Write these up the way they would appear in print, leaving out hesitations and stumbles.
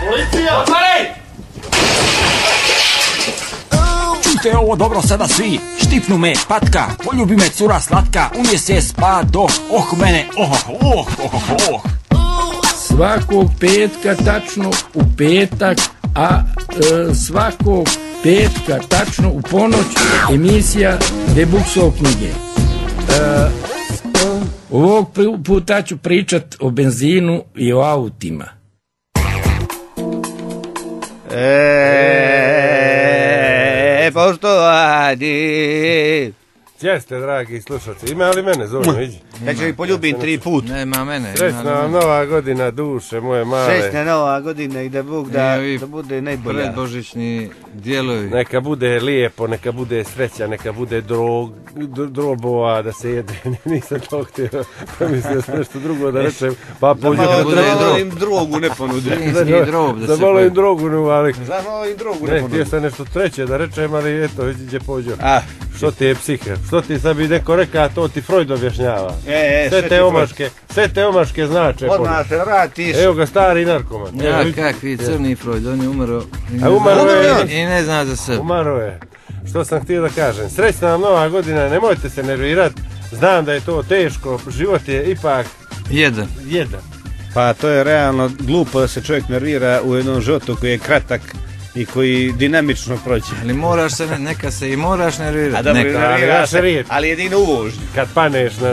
Policija! Otvaraj! Čujte ovo dobro sada svi, štipnu me patka, poljubi me cura slatka, unije se spado, mene, Svakog petka tačno u petak, a svakog petka tačno u ponoć emisija Debuksov knjige. Ovog puta ću pričat o benzinu i o autima. Poštovani. Jeste, dragi slušalci, ima li mene zovno, iđi? Ja ću ih poljubim 3 put. Nema mene. Srećna nova godina duše, moje male. Srećna nova godina i da Bog da bude najbolja. Predbožićni dijelovi. Neka bude lijepo, neka bude sreća, neka bude drobova da se jede. Nisam to htio, mislio sam nešto drugo da rečem. Pa pođu da malo im drogu ne ponude. Da malo im drogu ne uvali. Da malo im drogu ne ponude. Htio sam nešto treće da rečem, ali eto, iđe pođu. Što ti je psihe? Što ti sad bi neko reka, to ti Freud objašnjava. Sve te omaške znače. Odmah se vratiš. Evo ga, stari narkoman. Ja, kakvi crni Freud, on je umro i ne zna za sebe. Umaro je. Što sam htio da kažem, srećna vam nova godina, nemojte se nervirat, znam da je to teško, život je ipak jedan. Pa to je realno glupo da se čovjek nervira u jednom životu koji je kratak i koji dinamično prođe. Ali moraš se, neka se i moraš nervirati. A dobro, nerviraš se, ali jedino u vožnji. Kad paneš na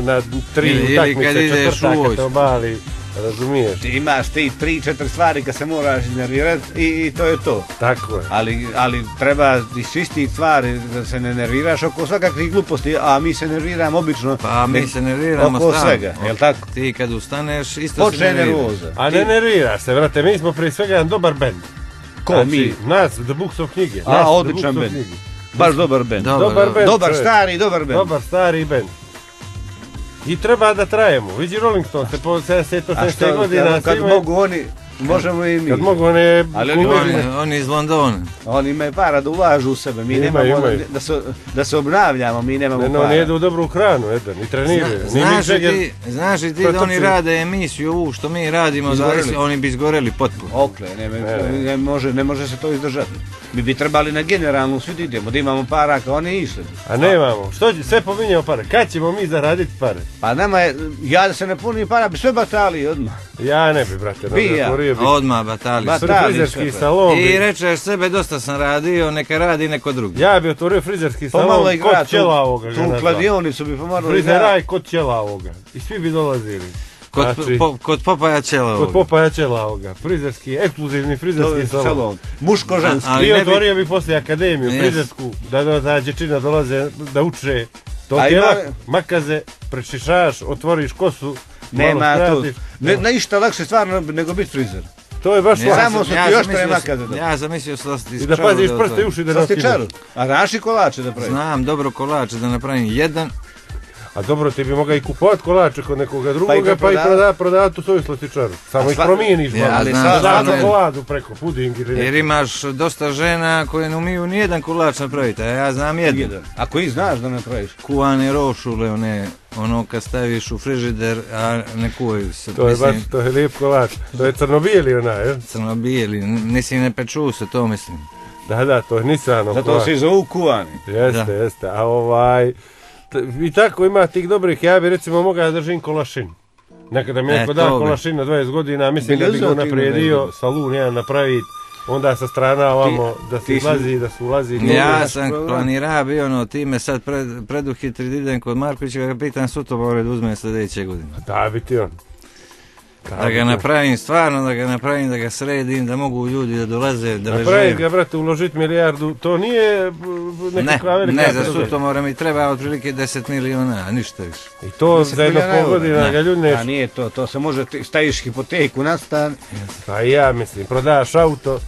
3 utakmice, četvrtak te obali, razumiješ? Ti imaš ti 3-4 stvari kad se moraš nervirati i to je to. Tako je. Ali treba isčistiti stvari da se ne nerviraš oko svakakvih gluposti, a mi se nerviramo obično. Pa mi se nerviramo oko svega, jel tako? Ti kad ustaneš isto se nerviraš. A ne nerviraš se, vrate, mi smo prije svega jedan dobar bend. Ko mi? Nas, The Buksov knjige. Odličan bend. Baš dobar bend. Dobar stari bend. I treba da trajemo. Vidi Rolling Stones se po 70-80 godina. Kad mogu oni, možemo i mi. Kad mogu oni... Oni iz Londona. Oni imaju para da ulažu u sebe. Mi nemamo da se obnavljamo, mi nemamo para. Oni jedu dobru hranu, i treniraju. Znaš li ti da oni rade emisiju ovu što mi radimo, oni bi izgoreli potpuno. Okle, ne može se to izdržati. Mi bi trebali na generalnu svi idemo, da imamo para kao oni išli. A nemamo, što će, sve pominjamo pare, kad ćemo mi zaraditi pare? Pa nama je, ja da se ne punim para, bi sve batali odmah. Ja ne bi, brate, odmah batali. Frizerski salon. I rečeš sebe, dosta sam radio, neka radi neko drugi. Ja bi otvorio frizerski salon kod Ćelavoga. Tu kladionicu bi pomalo Frizeraj kod Ćelavoga. I svi bi dolazili. Kod Popaja Ćelavoga. Kod Popaja Ćelavoga. Frizerski, ekskluzivni frizerski salon. Muško-ženski. I otvorio bi poslije akademiju frizersku, da dječina dolaze, da uče. To ti je makaze, prečišaš, otvoriš kosu. Nema tu. Ne išta lakše stvarno nego biti frizer. To je baš lakše. Samo su ti još tre makaze. Ja sam mislio slastičaru. I da paziš prste i uši da slastičaru. A naši kolače da praviš? Znam dobro kolače da napravim jedan. A dobro, ti bi mogao i kupovat kolače kod nekoga drugoga, pa i prodavati u svoju slastičaru. Samo ih promijeniš malo. Da čokoladu preko, puding ili neko. Jer imaš dosta žena koje ne umiju nijedan kolač napraviti, a ja znam jedan. A koji znaš da napraviš? Kuvane rošule, ono kad staviš u frižider, a ne kuvaju se. To je lijep kolač. To je crnobijeli onaj, je? Crnobijeli, ne peču se, to mislim. Da, to je nisano. Zato se i zovu kuvani. Jeste, a i tako ima tih dobrih, ja bi recimo mogao da držim kolašin. Nekada mi neko da kolašin na 20 godina, mislim da bi ga naprijedio, salun jedan napraviti, onda sa strana ovamo da se izlazi, da se ulazi. Ja sam planirao bio, ti me sad preduhitri da idem kod Markovića, ga pitan sutobore da uzme sljedeće godine. Da bi ti on. Da ga napravim stvarno, da ga sredim, da mogu ljudi da dolaze, da ležaju. Napravim ga, brate, uložiti milijardu, to nije nekakva velika... Ne, za sutomora mi treba otprilike 10 miliona, a ništa više. I to za jedno pol godina ga ljudi neće. A nije to se može, staviš hipoteku na stan. Pa ja mislim, prodaš auto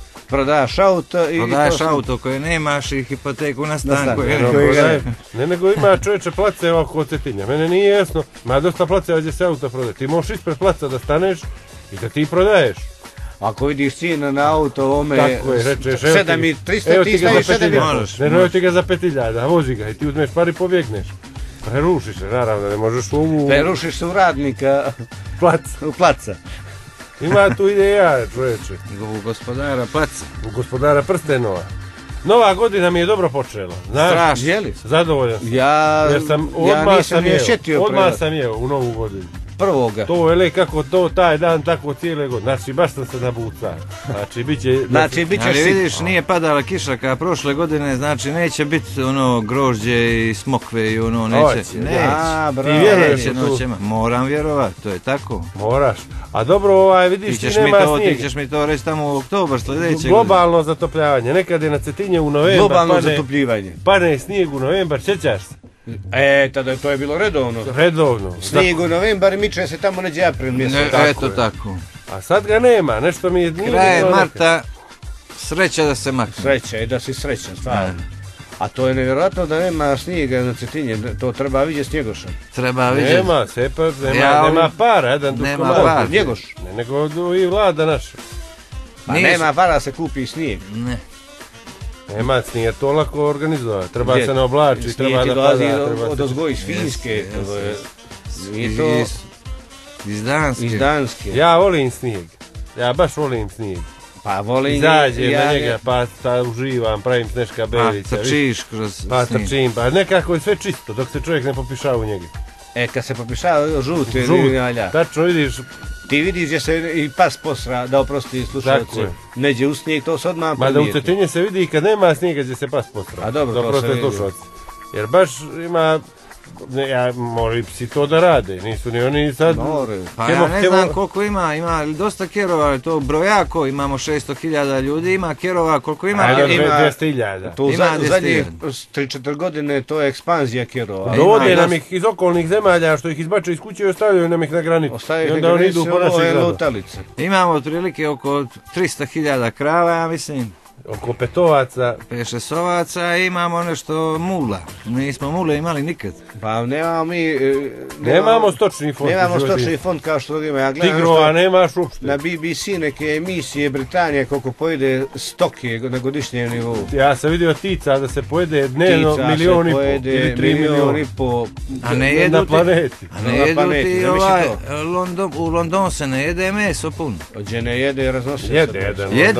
koje nemaš i hipoteku na stan ne, nego ima čovječe placeva oko Cetinja, mene nije jasno, ima dosta placeva gdje se auto prodaje, ti možeš ispred placa da staneš i da ti prodaješ. Ako vidiš cijena na auto, ome tako je, rečeš, 7.300, ti staviš 7.500. Ne, ti ga za 5.000, vozi ga i ti uzmeš par i pobjegneš. Prerušiš se, naravno, ne možeš u ovu... Prerušiš se u radnika placa. Ima tu ideja, čovječe. U gospodara Paca. U gospodara prstenova. Nova godina mi je dobro počela. Znaš, Strašno. Jeli? zadovoljan sam. Jer sam nisam je šetio odmah sam jeo u novu godinu. prvoga. To je kako to taj dan, tako cijele godine. Znači, baš sam se nabucao. Znači, bit će... Ali vidiš, nije padala kiša kao prošle godine, znači neće biti ono grožđe i smokve i ono, neće. Neće noćema. Moram vjerovat, to je tako. Moraš. A dobro, vidiš, ti nema snijega. Ti ćeš mi to reći tamo u oktobar sljedećeg. Globalno zatopljavanje. Nekad je na Cetinje u novembar. Globalno zatopljivanje. Padne snijeg u novembar, sjećaš se? Tada to je bilo redovno. Redovno. Snijeg u novembar i miče se tamo neđe april mjesec. Eto tako. A sad ga nema, nešto mi je... Kraj marta, sreća da se makne. Sreća i da si srećan, stvarno. A to je nevjerojatno da nema snijega na Cetinje, to treba vidjeti Snjegoša. Treba vidjeti. Nema, nema para, nema para. Snjegoš. Ne, nego i vlada naša. Pa nema para se kupi snijeg. Ne. Nema snijeg, to lako organizovati. Treba se ne oblači, treba da pada. Snijeg ti dolazi od ozgoji iz Finske. Iz Danske. Iz Danske. Ja volim snijeg. Ja baš volim snijeg. Pa volim... Izađem na njega, pa uživam, pravim sneška belica. Pa trčiš kroz snijeg. Pa trčim, pa nekako je sve čisto, dok se čovjek ne popišava u njega. Kad se popišava žuti, tačno vidiš. Ti vidiš gdje se i pas posra, da oprosti slušalce. Neđe u snijeg, to se odmah primijeti. Mada u Cetinje se vidi i kad nema snijega gdje se pas posra. A dobro, to se vidi. Jer baš ima... Mori psi to da rade, nisu ni oni sad... Pa ja ne znam koliko ima dosta kerova, to brojako, imamo 600.000 ljudi, ima kerova, koliko ima... 200.000. To u zadnjih 3-4 godine to je ekspanzija kerova. Dovode nam ih iz okolnih zemalja, što ih izbače iz kuće i ostavljaju nam ih na granicu. I onda oni idu po naših grada. Imamo otprilike oko 300.000 krava, ja mislim. Oko petovaca. 5-6 ovaca i imamo nešto mula. Nismo mule imali nikad. Pa nemamo mi... Nemamo stočni fond. Nemamo stočni fond kao što ima. Ja Tigrova nemaš uopšte. Na BBC neke emisije Britanije koliko pojede stoke na godišnjem nivou. Ja sam vidio tica da se pojede dnevno 1,5 miliona ili 3 miliona na planeti. A ne jedu ti u London se ne jede meso puno. Ođe ne jede raznosi. Jede,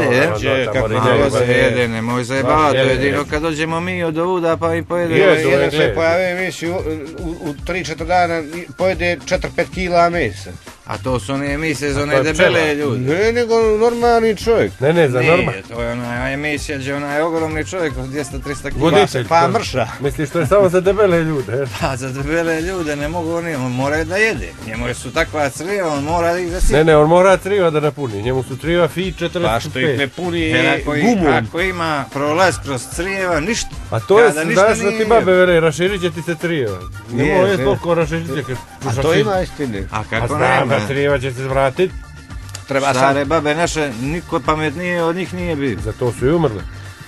jede, nemoj zajebavati, to jedino kad dođemo mi od ovuda pa i pojede. Jedan se pojave emisiju u 3-4 dana pojede 4-5 kila mesa. A to su one emisije za one debele ljudi. Ne, nego normalni čovjek. Ne, za normalni. Nije, to je ona emisija gdje onaj ogромni čovjek od 200-300 kila. Voditelj. Pa mrša. Misliš to je samo za debele ljude? Pa za debele ljude ne mogu oni, on mora da jede. Njemu su takva criva, on mora ih da siti. Ne, on mora criva da napuni. Njemu su criva fi 45. Pa što ih ne puni gumom. Ako ima prolaz kroz crijeva, ništa. A to je, znaš da ti babe vele, raširit će ti se crijeva. Nemo je toliko raširit će. A to ima istine. A kako nema? Crijeva će se vratiti. Stare babe naše, niko pametnije od njih nije bio. Zato su i umrli.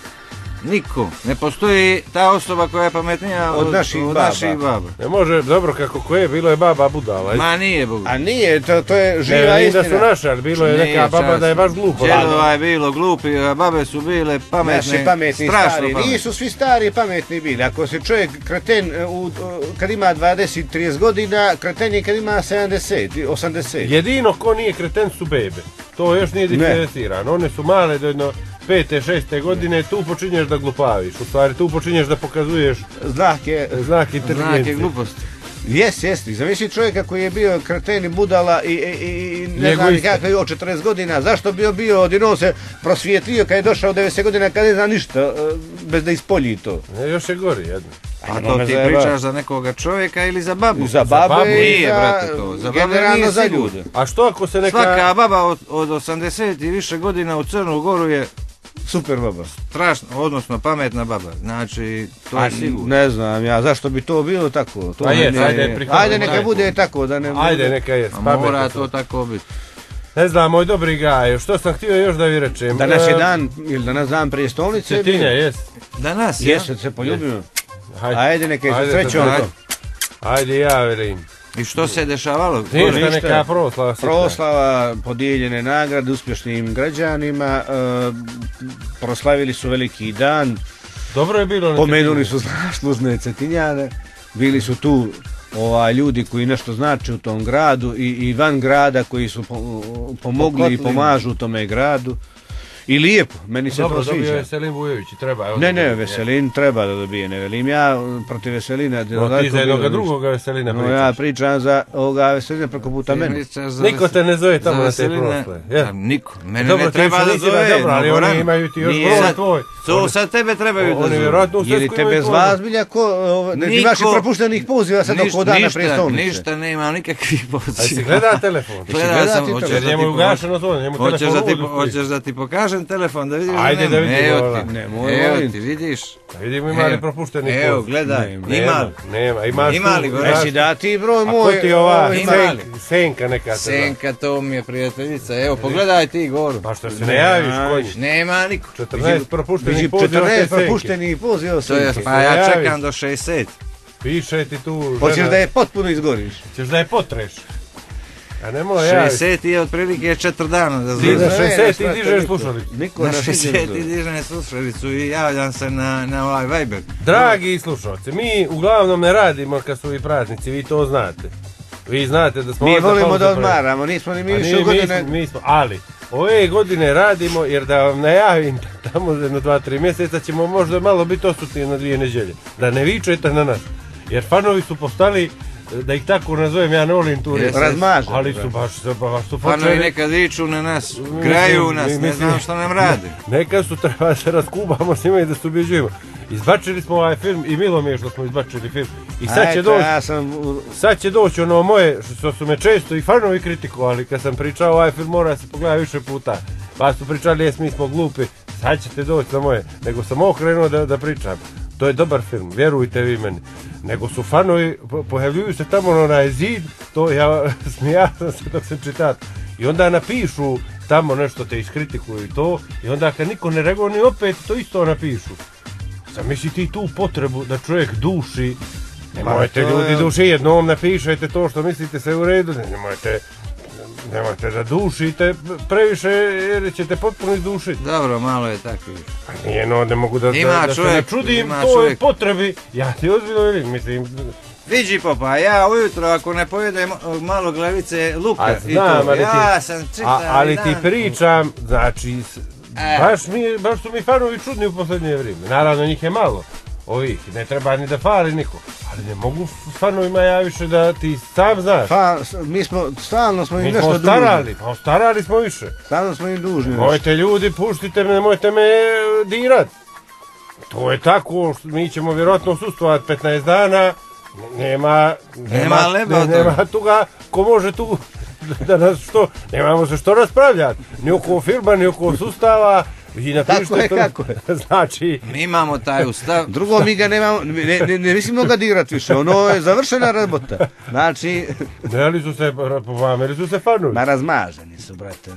Niko. Ne postoji ta osoba koja je pametnija od naših baba. Ne može, dobro kako koje, bilo je baba budala. Ma nije budala. A nije, to je živa istina. Ne, da su naše, ali bilo je neka baba da je baš glupo. Djedova je bilo glupi, a babe su bile pametne. Naši pametni stari. Nisu svi stari pametni bili. Ako se čovjek kreten kad ima 20-30 godina, kreten je kad ima 70-80. Jedino ko nije kreten su bebe. To još nije diferencirano. One su male do jedno 5-6 godine, tu počinješ da glupaviš. U stvari tu počinješ da pokazuješ znake gluposti. Jesi. Zamisli čovjeka koji je bio kreten i budala i ne znam kako je od 40 godina. Zašto bi bio odjednom se prosvijetlio kad je došao 90 godina kad ne zna ništa bez da ispolji to. Još je gori jedno. A to ti pričaš za nekoga čovjeka ili za babu? Za babu i za generalno za ljude. A što ako se neka... Svaka baba od 80 i više godina u Crnu Goru je super baba. Strašno, odnosno pametna baba. Znači, to je sigurno. Ne znam ja, zašto bi to bilo tako? Ajde neka bude tako. Ajde neka je. Mora to tako biti. Ne znam, moj dobri Gaj, što sam htio još da vi rečem. Danas je dan, ili danas dan prijestolnice? Cetinja, jes. Danas, ja? Jesu, se poljubimo. Ajde neka je srećom to. Ajde, ja velim. I što se dešavalo? Ništa, neka proslava. Proslava, podijeljene nagrade uspješnim građanima, proslavili su veliki dan. Dobro je bilo. Pomenuli su služne Cetinjane, bili su tu ljudi koji nešto znači u tom gradu i van grada koji su pomogli i pomažu u tome gradu. I lijepo, meni se to sviđa. Dobro, dobio Veselin Vujović i treba. Ne, Veselin treba da dobije, ne velim ja protiv Veselina. No ti za jednoga drugoga Veselina pričaš. No ja pričam za ovoga Veselina preko puta mene. Niko te ne zove tamo na te prosle. Niko, mene ne treba da zove. Dobro, ali oni imaju ti još broj tvoj. To sad tebe trebaju da zove. Ili tebe zvazbilja, imaš i propuštenih poziva sad oko dana prestolnice. Ništa, nema nikakvih poziva. A si gleda telefon? Gledam sam, jer njemu je ugašeno to, njemu telefon hoćeš da ti pokažem telefon, da vidiš. Ajde da vidimo. Evo ti, vidiš. Da vidimo ima li propuštenih poziva. Evo, gledaj, nema, imaš tu. Reci da ti broj moj. A ko ti ova Senka neka? Senka, to mi je prijateljica, evo, pogledaj ti goru. Pa što se ne javiš, konji? Nema niko. 14 propuštenih poziva. 14 propuštenih poziva Senke. Pa ja čekam do 60. Piše ti tu. Hoćeš da je potpuno izgoriš. Hoćeš da je potreš. A ne mora javiš. 60 je otprilike 4 dana da znaš. Ti za 60 ti dižeš slušalicu. Na 60 ti dižem slušalicu i javljam se na ovaj Viber. Dragi slušalci, mi uglavnom ne radimo kad su ovi praznici, vi to znate. Vi znate da smo... Mi volimo da odmaramo, nismo ni mi više u godine... Ali, ove godine radimo jer da vam najavim tamo za 2-3 mjeseca ćemo možda malo biti osutni na 2 nedjelje. Da ne vičete na nas. Jer fanovi su postali, da ih tako nazovem, ja ne volim tu reći. Razmaženi. Ali su baš su počeli... Fanovi nekad viču na nas, graju u nas, ne znam što nam radi. Nekad su treba da se raskubamo s njima i da se ubjeđujemo. Izbačili smo ovaj film i milo mi je što smo izbačili film. I sad će doći ono moje, što su me često i fanovi kritikovali kad sam pričao ovaj film, mora se pogledati više puta. Pa su pričali, mi smo glupi, sad ćete doći na moje. Nego sam okrenuo da pričam. To je dobar film, vjerujte vi meni. Nego su fanovi, pojavljuju se tamo na onaj zid, to ja smijao sam se dok sam čitat. I onda napišu tamo nešto, te iskritikuju i to. I onda kad niko ne reaguje, oni opet to isto napišu. Zamisli ti tu potrebu da čovjek duši. Nemojte ljudi duši, jednom napišete to što mislite se u redu. Nemojte da dušite previše jer ćete potpuno izdušiti. Dobro, malo je tako. A nije, no, ne mogu da se ne čudim toj potrebi. Ja ti ozbiljno vidim, mislim... Viđi popa, ja ujutro ako ne pojedem malo glavice luka i to, ja sam čitav dan. Ali ti pričam, znači, baš su mi fanovi čudni u posljednje vrijeme. Naravno, njih je malo, ovih, ne treba ni da fali niko. Ali ne mogu fanovima ja više da ti sam znaš. Mi smo, stalno smo im nešto dužni. Starali smo više. Stalno smo im dužni. Mojte ljudi, puštite me, nemojte me dirat. To je tako, mi ćemo vjerojatno sustovati 15 dana. Nema toga ko može tu da nas što, nemamo se što raspravljati, ni oko firma, ni oko sustava. Tako je, kako je. Znači... Mi imamo taj ustav. Drugo mi ga nemamo, ne mislimo ga digrat više, ono je završena rabota. Znači... Pomamili su se fanovi. Ma razmaženi su, brate.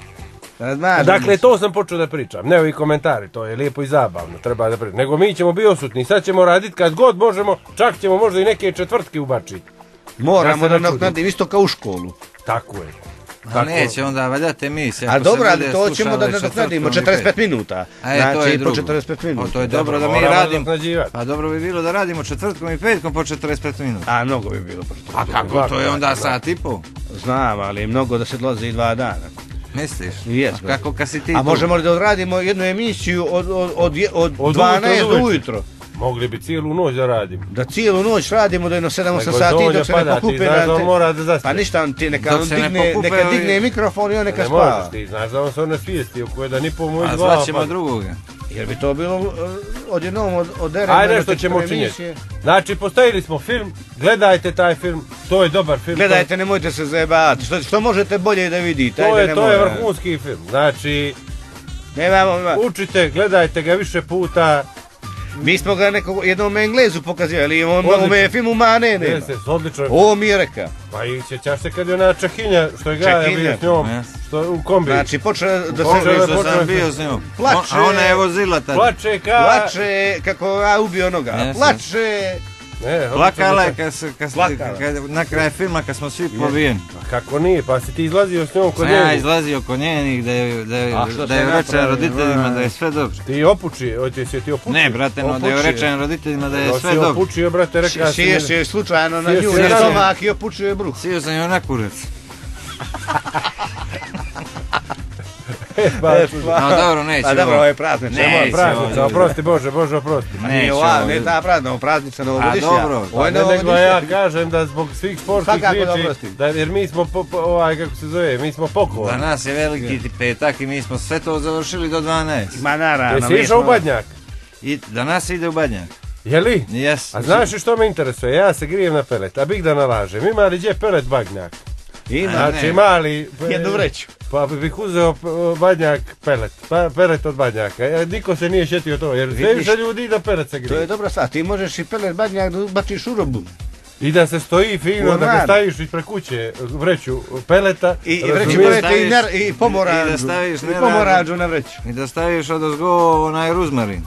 Dakle, to sam počeo da pričam, ne ovi komentari, to je lijepo i zabavno, treba da pričam. Nego mi ćemo biti osutni, sad ćemo raditi kad god možemo, čak ćemo možda i neke četvrtke ubačiti. Moramo da nadoknadim, isto kao u školu. Tako je. A neće onda valjate emisija. A dobro, ali to ćemo da nadoknadimo 45 minuta. Znači po 45 minuta. To je dobro da mi radimo. Pa dobro bi bilo da radimo četvrtkom i petkom po 45 minuta. A mnogo bi bilo. A kako, to je onda sat i pol? Znam, ali je mnogo da se dolazi i 2 dana. Misliš? Jesmo. Kako kad si ti tu? A možemo li da odradimo jednu emisiju od 12 do ujutro? Mogli bi cijelu noć da radimo. Da cijelu noć radimo do jedno 7-8 sati dok se ne pokupe. Pa ništa, neka digne mikrofon i on neka spava. Ne možeš, ti znaš da on se on svijesti oko 1,5 moj glava. A zvaćemo drugoga. Jer bi to bilo odjednom od RMN. Ajde nešto ćemo učinjeti. Znači postavili smo film, gledajte taj film, to je dobar film. Gledajte, nemojte se zajebavati, što možete bolje da vidite. To je vrhunski film, znači učite, gledajte ga više puta. Mi smo ga jednom Englezu pokazivali, on je film u Manene. Odlično. Ovo mi je reka. Pa i sjećaš se kad je ona Čehinja, što je Gaja bio s njom, što je u kombi. Znači počeo da što sam bio s njom. Plače. A ona je vozila tada. Plače kako ja ubio onoga. Plače. Plakala je na kraju filma kad smo svi pobijeni. Kako nije, pa si ti izlazio s njom kod njenih? Ja izlazio kod njenih da je rečen roditeljima da je sve dobro. Ti opuči, si ti opučio? Ne, brate, no da je rečen roditeljima da je sve dobro. Si opučio, brate, rekao si... Siješ je slučajno na nju, na stomak i opučio je bruh. Sio sam joj na kurac. No dobro, neće. Pa dobro, ovo je praznica. Praznica, oprosti Bože, oprosti. Ne ta prazna, praznica novogodišnja. A dobro. Nego ja kažem da zbog svih sportskih riječi, jer mi smo, kako se zove, mi smo pokovani. Za nas je veliki petak i mi smo sve to završili do 12. Ma naravno. Jesi išao u Badnjak? Danas ide u Badnjak. Je li? Jes. A znaš što me interesuje? Ja se grijem na pelet, a bih da nalažem. Ima li gdje pelet Badnjak? Ima, znači mali... Jednu vreću. Pa bih uzeo Badnjak pelet, pelet od Badnjaka. Niko se nije šetio to, jer sve više ljudi da pelet se grije. To je dobra stvar, ti možeš i pelet Badnjak da bačiš u robu. I da se stoji fino, da ga staviš ispred kuće vreću peleta. I vreću peleta i pomoranđu na vreću. I da staviš odozgo onaj ruzmarin.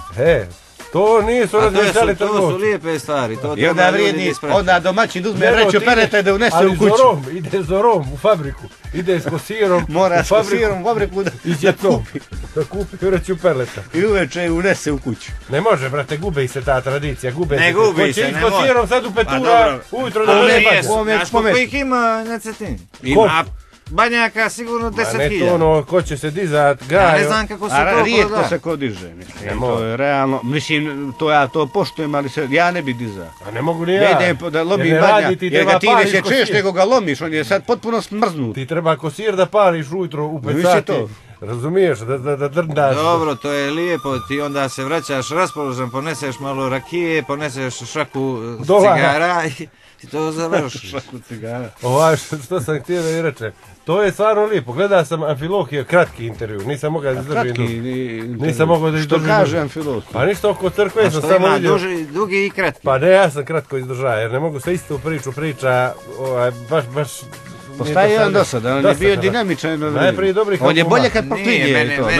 To nisu razmišljali trgovci. To su lijepe stvari. I onda vrijedni, onda domaćin uzme vreću peleta da unese u kuću. Ali ide zorom u fabriku, ide s kosirom mora s kosirom u fabriku da kupi. Da kupi vreću peleta. I uveče je unese u kuću. Ne može, brate, gubi se ta tradicija, ne gubi se, ne može. S kosirom sad u petura, ujutro da ne bađe. Znaš koliko ih ima na Cetini? Ima Badnjaka sigurno 10.000. Ma ne to ono, ko će se dizat, gajo. Ja ne znam kako se to rijetko da. Se ko diže, mislim, to je realno, mislim, to ja to poštujem, ali ja ne bi dizao. A ne mogu ni ja. Ne idem da lomim Badnjak, jer ga ti ne sjećeš, nego ga lomiš, on je sad potpuno smrznut. Ti treba kosir da pališ ujutro u 5 sati. Razumiješ, da drndaš. Dobro, to je lijepo, ti onda se vraćaš raspoložen, poneseš malo rakije, poneseš šaku cigara i to završiš. Šaku cigara. Što sam htio da mi rečem, to je stvarno lijepo. Gledao sam Amfilohije kratki intervju, nisam mogao da izdržim. Nisam mogao da izdržim. Što kaže Amfilohije? Pa ništa oko crkve sam samo vidio. A što ima dugi i kratki? Pa ne, ja sam kratko izdržao, jer ne mogu se istu priča, baš... Postaje jedan dosada, on je bio dinamičan. Najprije dobrih on je bolje kad proklinje to.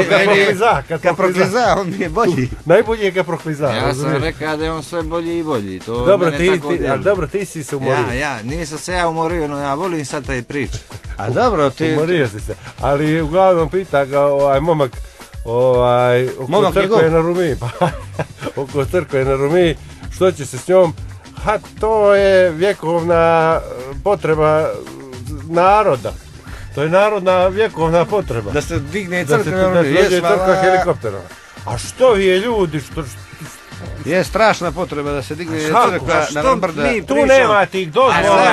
Kad prokliza, on je bolji. Najbolji je kad prokliza. Ja sam rekao da je on sve bolji i bolji. Dobro, ti si se umorio. Nisam se ja umorio, no ja volim sad taj prič. A dobro, ti... Umorio si se. Ali uglavnom pita ga momak, oko crkve na Rumiji. Oko crkve na Rumiji, što će se s njom? To je vjekovna potreba naroda. To je narodna vjekovna potreba. Da se digne crkva helikopterom. A što je ljudi, je strašna potreba da se digne crkva na brda. Tu nema tih dozvola.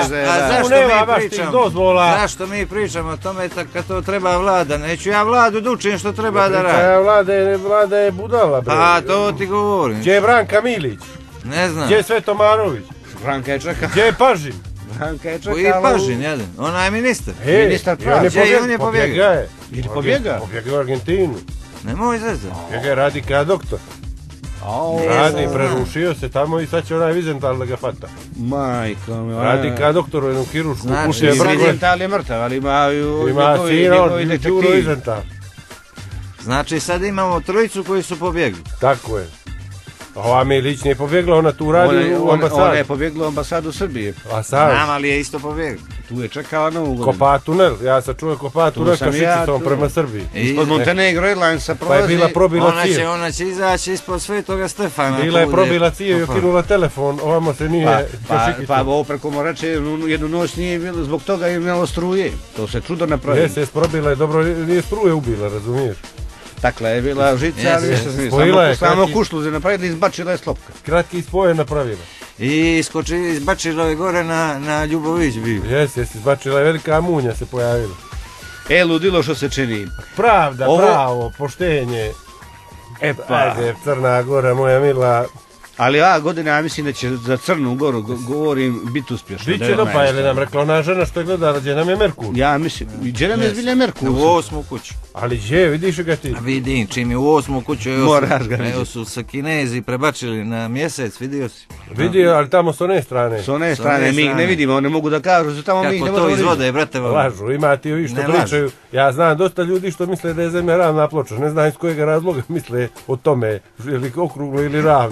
Zašto mi pričamo o tome kad to treba vlada? Neću ja vladu da učim što treba da radi. Vlada je budala. A to ti govorim. Gdje je Branka Milić? Ne znam. Gdje je Svetomarović? Branka je čekala. Gdje je Pažin? Branka je čekala. Koji je Pažin, jedan? Ona je ministar. Ministar pravi. On je pobjegao. Ili pobjega? Pobjegao u Argentinu. Nemoj zezati. Pobjegao radi kao doktor. Radi, prerušio se tamo i sad će onaj Vizental da ga fata. Majko mi. Radi kao doktor u jednu hirušku. Znači, Vizental je mrtav, ali imaju njegovi detektivi. Znači sad imamo trojicu koji su pobjegli. Tako je. Ova Milić nije pobjegla, ona tu radi u ambasadu. Ona je pobjegla u ambasadu Srbije. Znam, ali je isto pobjegla. Tu je čekala novu godinu. Kopa tunel, ja sam čuo Kopa tunel ka šicicom prema Srbiji. Ispod Montenegro Airlinesa prolazi. Pa je bila probila cijev. Ona će izaći ispod Svetoga Stefana. Bila je probila cijev i okinula telefon, ovamo se nije ka šicicom. Pa ovo preko Morače jednu noć nije bilo, zbog toga je imalo struje. To se čudo napravilo. Jesi, probila je, dobro, nije struje ubila, razumiješ? Takla je bila žica, ali samo kušluze napravila i izbačila je slopka. Kratki spoje napravila. I izbačila je gore na Ljubović bio. Jesi, izbačila je velika munja se pojavila. Ludilo što se čini. Pravda, pravo, poštenje. Ajde, Crna Gora, moja mila. Ali ova godina, ja mislim da će za Crnu Goru, govorim, biti uspješno. Biće pa je nam rekla ona žena što je gledala, gdje nam je Merkur? Ja mislim, gdje nam je zbilja Merkur? U 8. kuću. Ali gdje, vidiš ga ti? Vidim, čim je u 8. kuću, evo su sa Kinezi prebačili na mjesec, vidio si? Vidio, ali tamo s one strane. S one strane, mi ih ne vidimo, ne mogu da kažu, su tamo mi ih ne možemo vidjeti. Kako to izvode, brate? Lažu, ima ti ovi što pričaju. Ja znam dosta ljudi što misle da je zemlja ravna ploča, ne znam iz kojeg razloga misle o tome, ili okruglo ili ravno. Ma da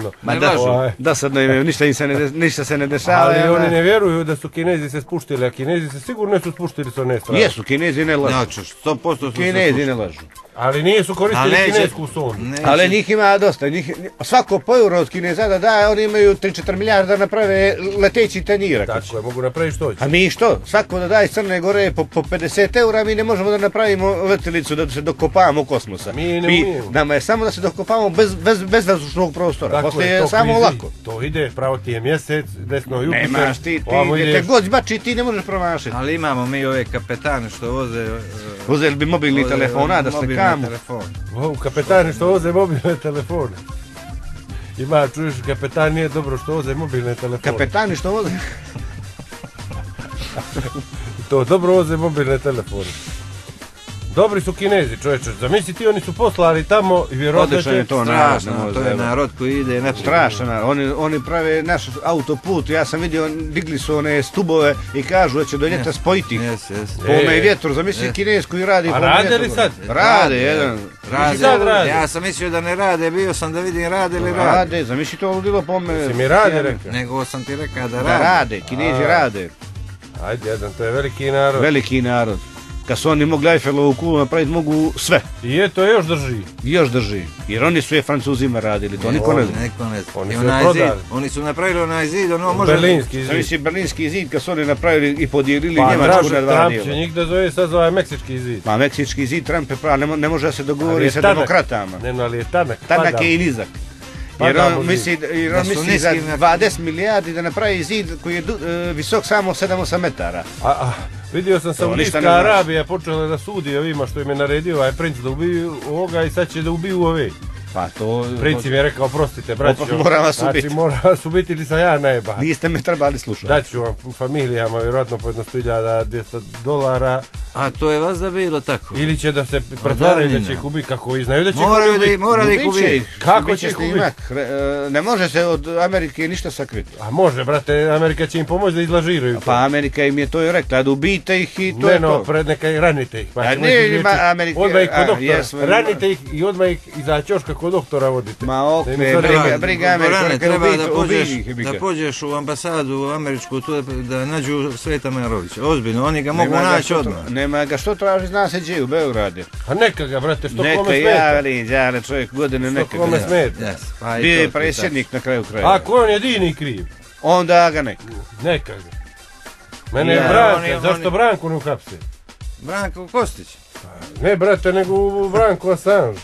Dosadno imaju, ništa se ne dešava. Ali oni ne vjeruju da su Kinezi se spuštili, a Kinezi se sigurno su spuštili s one strane. Jesu, Kinezi ne lažu. Znači, 100% su Kinezi ne lažu. Ali nisu koristili kinesku sondu. Ali njih ima dosta. Svako po euro od Kineza da daje, oni imaju 3-4 milijarda naprave leteći tanjira. Tako je, mogu napraviti što će. A mi što? Svako da daje iz Crne Gore po 50 eura, mi ne možemo da napravimo letelicu da se dokopavamo kosmosa. Nama je samo da se dokopavamo bez vazdušnog prostora. Posle je samo lako. To ide, pravo ti je mjesec, desno Jupiter. Nemaš ti, te god zbači ti ne možeš promašiti. Ali imamo mi ove kapetane što voze... Uzeli bi mobilni telefona da se kamo. Kapetani što voze mobilne telefone. Ima, čuješ, kapetan nije dobro što voze mobilne telefone. Kapetani što voze? To dobro voze mobilne telefone. Dobri su Kinezi, čovječe, zamisli ti, oni su poslali tamo i vjerojatno će... to je narod koji ide neprijatno. Strašno, oni prave naš autoput, ja sam vidio, digli su one stubove i kažu da će do ljeta spojiti pome i vjetru, zamisli Kinez koji radi pome i vjetru. A rade li sad? Rade. Ja sam mislio da ne rade, bio sam da vidim rade li rade. Rade, zamisli to ludilo pome... Si mi rade rekao? Nego sam ti rekao da rade. Da rade, Kinezi rade. Ajde, jedan, to je veliki narod. Veliki narod. Kad su oni mogli Eiffelovu kulu napraviti, mogu sve. I eto, još drži. Još drži. Jer oni su je Francuzima radili, to niko ne zna. Oni su prodali. Oni su napravili onaj zid, ono može... Berlinski zid. Znači, Berlinski zid, kad su oni napravili i podijelili Njemačku na dva dijela. Trump će njih da zove, sad zove Meksički zid. Pa Meksički zid, Trump je prav, ne može da se dogovori sa demokratama. Ne, ali je tanak. Tanak je i nizak. Jer on misli za 20 milijardi da napravi zid koji je visok samo 7-8 metara. Vidio sam Saudijska Arabija počela da sudi ovima što im je naredio ovaj princ da ubiju ovoga i sad će da ubiju ove. Pa to... Princ im je rekao, prostite braćo, moram vas ubiti. Znači mora vas ubiti ili sam ja najba. Niste me trebali slušati. Daću vam familijama vjerojatno po $100,200. A to je vas da bilo tako? Ili će da se pretvaraju da će ih ubiti, kako i znaju da će ih ubiti. Mora da ih ubiti. Kako će ih ubiti? Ne može se od Amerike ništa sakriti. A može, brate, Amerika će im pomoći da izlažiraju. Pa Amerika im je to i rekla, da ubijte ih i to je to. Ne, no, pred neka i ranite ih. Odmah ih kod doktora, ranite ih i odmah ih iza ćoška kod doktora vodite. Ma okej, briga Amerika, treba da pođeš u ambasadu američku da nađu Sveta Marovića. Ozbiljno, oni ga mogu naći odmah. Nema ga, što traži, zna se gdje u Beogradu. A neka ga, brate, što kome smeta. Neka javili, čovjek godine neka ga. Što kome smeta. Bio je predsjednik na kraju kraja. Ako on jedini kriv. Onda ga neka. Neka ga. Mene je Branka, zašto Branku ne uhapse? Branko Kostić. Ne, brate, nego Branko Assange.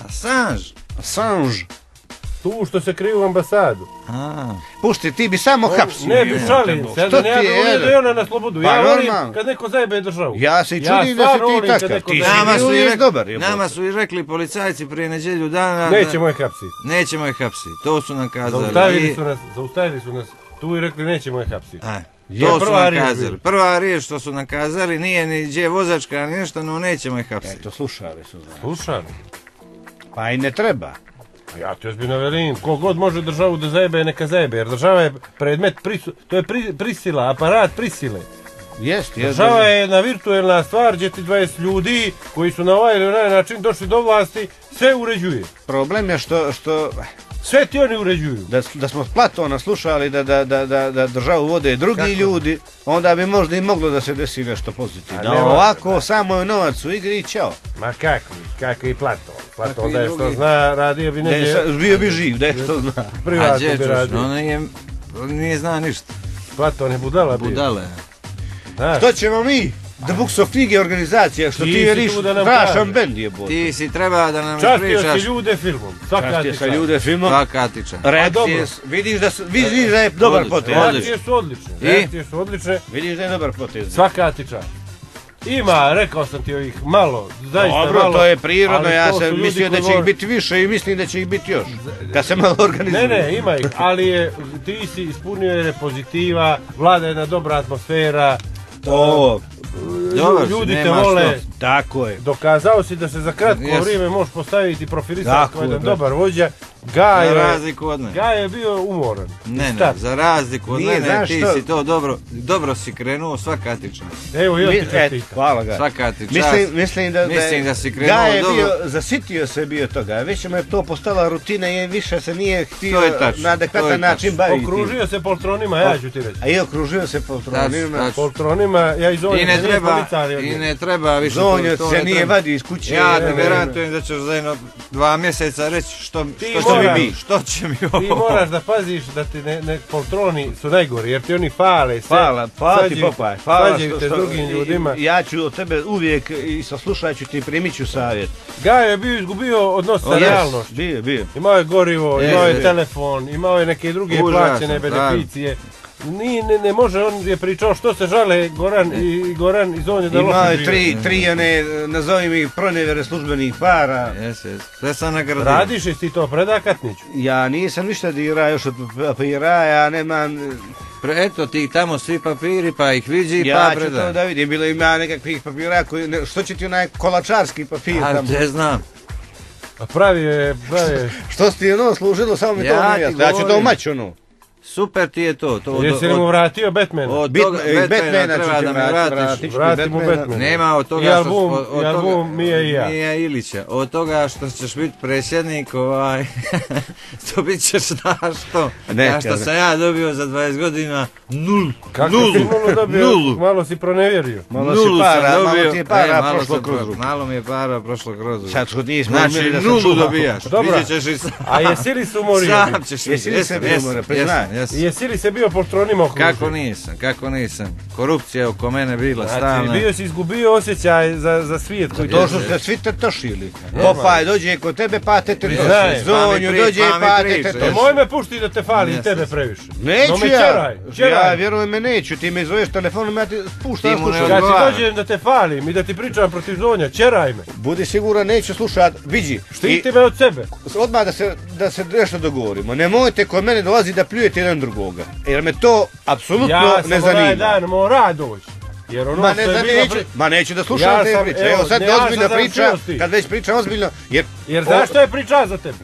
Assange? Tu što se kriju u ambasadu. Pušti, ti bi samo hapsio. Ne bi šalim se, da ne ide ona na slobodu. Ja volim kad neko zajebe državu. Ja se čudim da si ti takav. Ti si uvijek dobar. Nama su i rekli policajci prije nedjelju dana... Nećemo ih hapsiti. Nećemo ih hapsiti, to su nam kazali. Zaustavili su nas tu i rekli nećemo ih hapsiti. To su nam kazali. Prva riječ što su nam kazali, nije ni gdje vozačka, ni nešto, no nećemo ih hapsiti. Eto, slušali su. Slušali? Pa i ne treba. Ja ti ozbiljno velim, kogod može državu da zajebe, neka zajebe, jer država je predmet, to je prisila, aparat prisile. Država je jedna virtuelna stvar gdje ti 20 ljudi koji su na ovaj ili onaj način došli do vlasti, sve uređuje. Problem je što... Sve ti oni uređuju. Da smo Platona slušali da državu vode drugi ljudi, onda bi možda i moglo da se desi nešto pozitivno. Ovako, samo je novac u igri i čao. Ma kako i Platon. Platon da je što zna, radio bi negdje... Bio bi živ, da je što zna. Privatno bi radio. On nije zna ništa. Platon je budala bio. Budale. Što ćemo mi? Da bukso knjige organizacija, što ti vjeriš, strašan bend je bod. Ti si treba da nam pričaš. Častio si ljude filmom. Častio si ljude filmom. Svakatičan. Reakcije, vidiš da je dobar potez. Reakcije su odlične. Vidiš da je dobar potez. Svakatičan. Ima, rekao sam ti ovih malo, zaista malo. Dobro, to je prirodno, ja sam mislio da će ih biti više i mislim da će ih biti još. Kad se malo organizuje. Ne, ima ih, ali ti si ispunio jer je pozitiva, vlada jedna dobra atmosfera. Ljudi te vole, tako je. Dokazao si da se za kratko vrijeme možeš postaviti profilisati kao jedan dobar vođa Za razliku od mene. Gajo je bio umoran. Ne, za razliku od mene, ti si to dobro si krenuo, svaka ti čast. Evo, ja ti čestitam. Hvala ga. Svaka ti čast. Mislim da si krenuo Gajo je dobro. bio, zasitio se bio toga, već mu je to postala rutina i više se nije htio na adekvatan način baviti. Okružio se poltronima, ja ću ti reći. A i okružio se poltronima. Poltronima, ja i Zonja. I ne treba više. Zonja se nije vadi iz kuće. Ja te garantujem da ćeš za jedno 2 mjeseca reći što će mi ovo. Ti moraš da paziš da ti ne poltroni su najgori, jer ti oni fale. Hvala ti Popaj. Svađaju te s drugim ljudima. Ja ću od tebe uvijek i saslušat ću ti i primit ću savjet. Gajo je bio izgubio odnos sa realnošću. Bio. Imao je gorivo, imao je telefon, imao je neke druge plaćene beneficije. Ne može, on je pričao što se žale Goran i Zonja da loše žive. Imao je tri nazovim ih pronevjere službenih para. Sve sam nagradio. Radiš i ti to preda Katniću? Ja nisam ništa dirao još od papira, ja nemam... Eto ti tamo svi papiri pa ih vidi ja pa predaj. Ja ću to da vidim, bilo ima nekakvih papira što će ti onaj kolačarski papir tamo? A te znam. A pravi je... Što si ti ono služilo, samo mi to nije. Ja ću to umaći ono. Super ti je to. Jesi li mu vratio Batmana? Od Batmana treba da me vratiš. Vrati mu Batmana. Nema od toga I album Mija i ja. Mija Ilića. Od toga što ćeš biti predsjednik, to bit ćeš znaš što. Ja što sam ja dobio za 20 godina, nul. Kako si nulu dobio? Malo si pronevjerio. Malo ti je para prošlo kroz ruku. Malo mi je para prošlo kroz ruku. Znači nulu dobijaš. Vidjet ćeš i sam. A jesi li se umorio? Sam ćeš vidjeti. Jesi li se umorio? Priznaj. Jesi li se bio poltronima okružio? Kako nisam. Korupcija oko mene bila stalna. Znači, bio si izgubio osjećaj za svijet koji to što ste svi te tošili. Popaj dođe kod tebe pa te toši. Zonju dođe pa te toši. Moj me pušti da te fali i tebe previše. Neću ja vjerujem me neću. Ti me zoveš telefonom, ja ti puštam slušati. Kad ti dođem da te falim i da ti pričam protiv Zonja, čeraj me. Budi siguran, neću slušat, viđi. Štiti me od sebe. Odmah da se nešto dogovorimo. Nemojte kod mene dolazi da pljujete jedan drugoga. Jer me to apsolutno ne zanima. Ja sam dan mora doći. Jer ono neću da slušam te priče. Evo sad ozbiljno priča, kad već pričam ozbiljno. Jer znaš što je priča za tebe?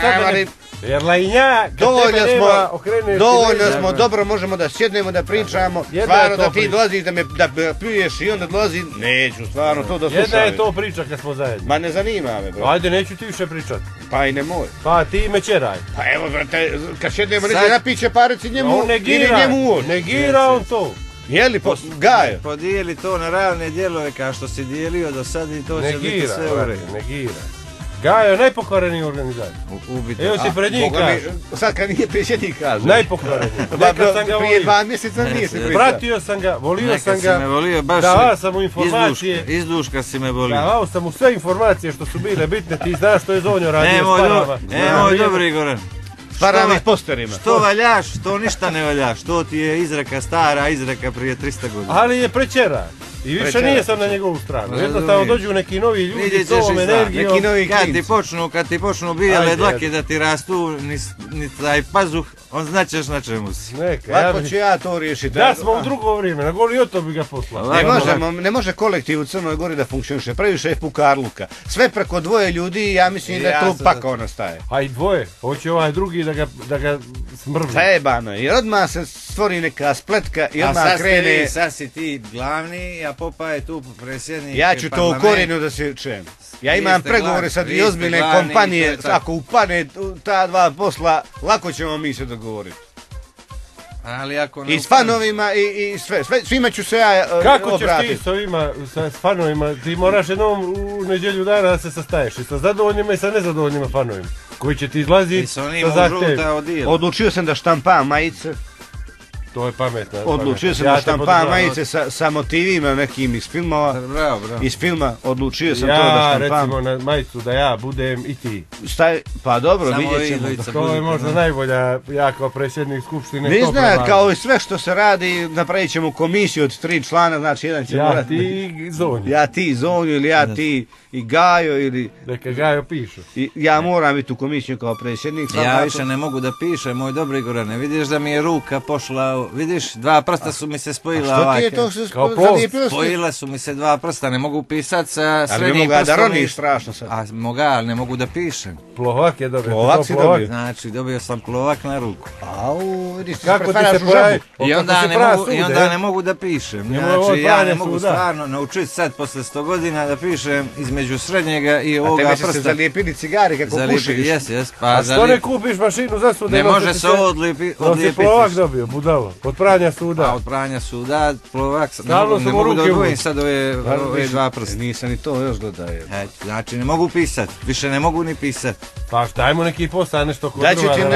Jer lajnja, kad tebe nema, okreneš... Dovoljno smo, dobro možemo da sjednemo, da pričamo. Stvarno da ti dolaziš da pljuješ i onda dolazi, neću stvarno to da slušam. Jedna je to priča kad smo zajedno. Ma ne zanima me, bro. Ajde, neću ti više pričati. Pa i nemoj. Pa ti me čeraj. Pa evo, brate, kad sjednemo neće napiće parici njemu ili njemu uoči. Negira on to. Jeli, Gajo? Podijeli to na realne dijelove kao što si dijelio do sad i to će biti sve u redu. Negira. Gajo je najpokvareniji organizator. Evo si pred njim kažu. Sad kad nije predsjednik kažu. Najpokvareniji. Prije 2 mjeseca nije se pričao. Pratio sam ga, volio sam ga. Davao sam mu informacije. Izduška si me volio. Davao sam mu sve informacije što su bile bitne. Ti znaš što je Zonjo radio s parama. Nemoj dobri Goran. Parama i posterima. Što valjaš, to ništa ne valjaš. To ti je izreka stara, izreka prije 300 godina. Ali je prečera. I više nije sam na njegovu stranu. Jednostavno dođu neki novi ljudi s ovom energijom. Kad ti počnu bijele dlake da ti rastu, ni taj pazuh, on znaćeš na čemu si. Lako ću ja to riješiti. Da smo u drugo vrijeme, na Goli otok bi ga poslao. Ne može kolektiv u Crnoj Gori da funkcioniše, previše je pukarluka. Sve preko 2 ljudi, ja mislim da tu pakao nastaje. A i 2, hoće ovaj drugi da ga smrvi. Zajebano je, jer odmah se stvori neka spletka i odmah krene... A sad si ti glavni, a Popaj je tu predsjednik. Ja ću to u korijenu da se čujem. Ja imam pregovore sa 2 ozbiljne kompanije, ako upane ta 2 posla, lako ćemo mi se dogovoriti. I s fanovima i sve, svima ću se ja obratiti. Kako ćeš ti s fanovima, ti moraš jednom u nedjelju dana da se sastaješ i sa zadovoljnima i sa nezadovoljnima fanovima, koji će ti izlaziti sa zahtjev. Odlučio sam da štampam majice. To je pametno. Odlučio sam da štampam majice sa motivima nekim iz filmova. Iz filma odlučio sam to da štampam. Recimo na majicu da ja budem i ti. Pa dobro, vidjet ćemo. To je možda najbolja, ja kao predsjednik skupštine. Ne znam, kao i sve što se radi, napravit ćemo komisiju od 3 člana, znači jedan će morati... Ja ti Zonju ili ja ti i Gajo ili... Neka Gajo pišu. Ja moram biti u komisiju kao predsjednik. Ja više ne mogu da pišem, moj dobri Gorane, vidiš da mi je ruka pošla evo, vidiš, dva prsta su mi se spojila. A što ti je to spojila su mi se dva prsta, ne mogu pisat sa srednjim prstom. Ali mogu da roniš strašno sad. A moga, ali ne mogu da pišem. Plovak je dobio. Plovak si dobio. Znači, dobio sam plovak na ruku. Au, vidiš, ti kako ti pretvarjaš se u žabu. I onda ne mogu da pišem. Znači, ja ne mogu stvarno naučiti sad posle 100 godina da pišem između srednjega i ovoga prsta. A tebe će se zalijepili cigari kako pušiš. Jes. A što ne kupiš mašinu za suda? Ne može se odlijepiti. Si plovak dobio, budalo. Od pranja suda. Od pranja suda, plovak. Ne mogu da odvojim sad ove dva prsta. Nisam ni to još dodaje. Znači, ne mogu pisat. Više ne mogu ni pisat. Pa dajmo neki posao, nešto kod drva. Daću ti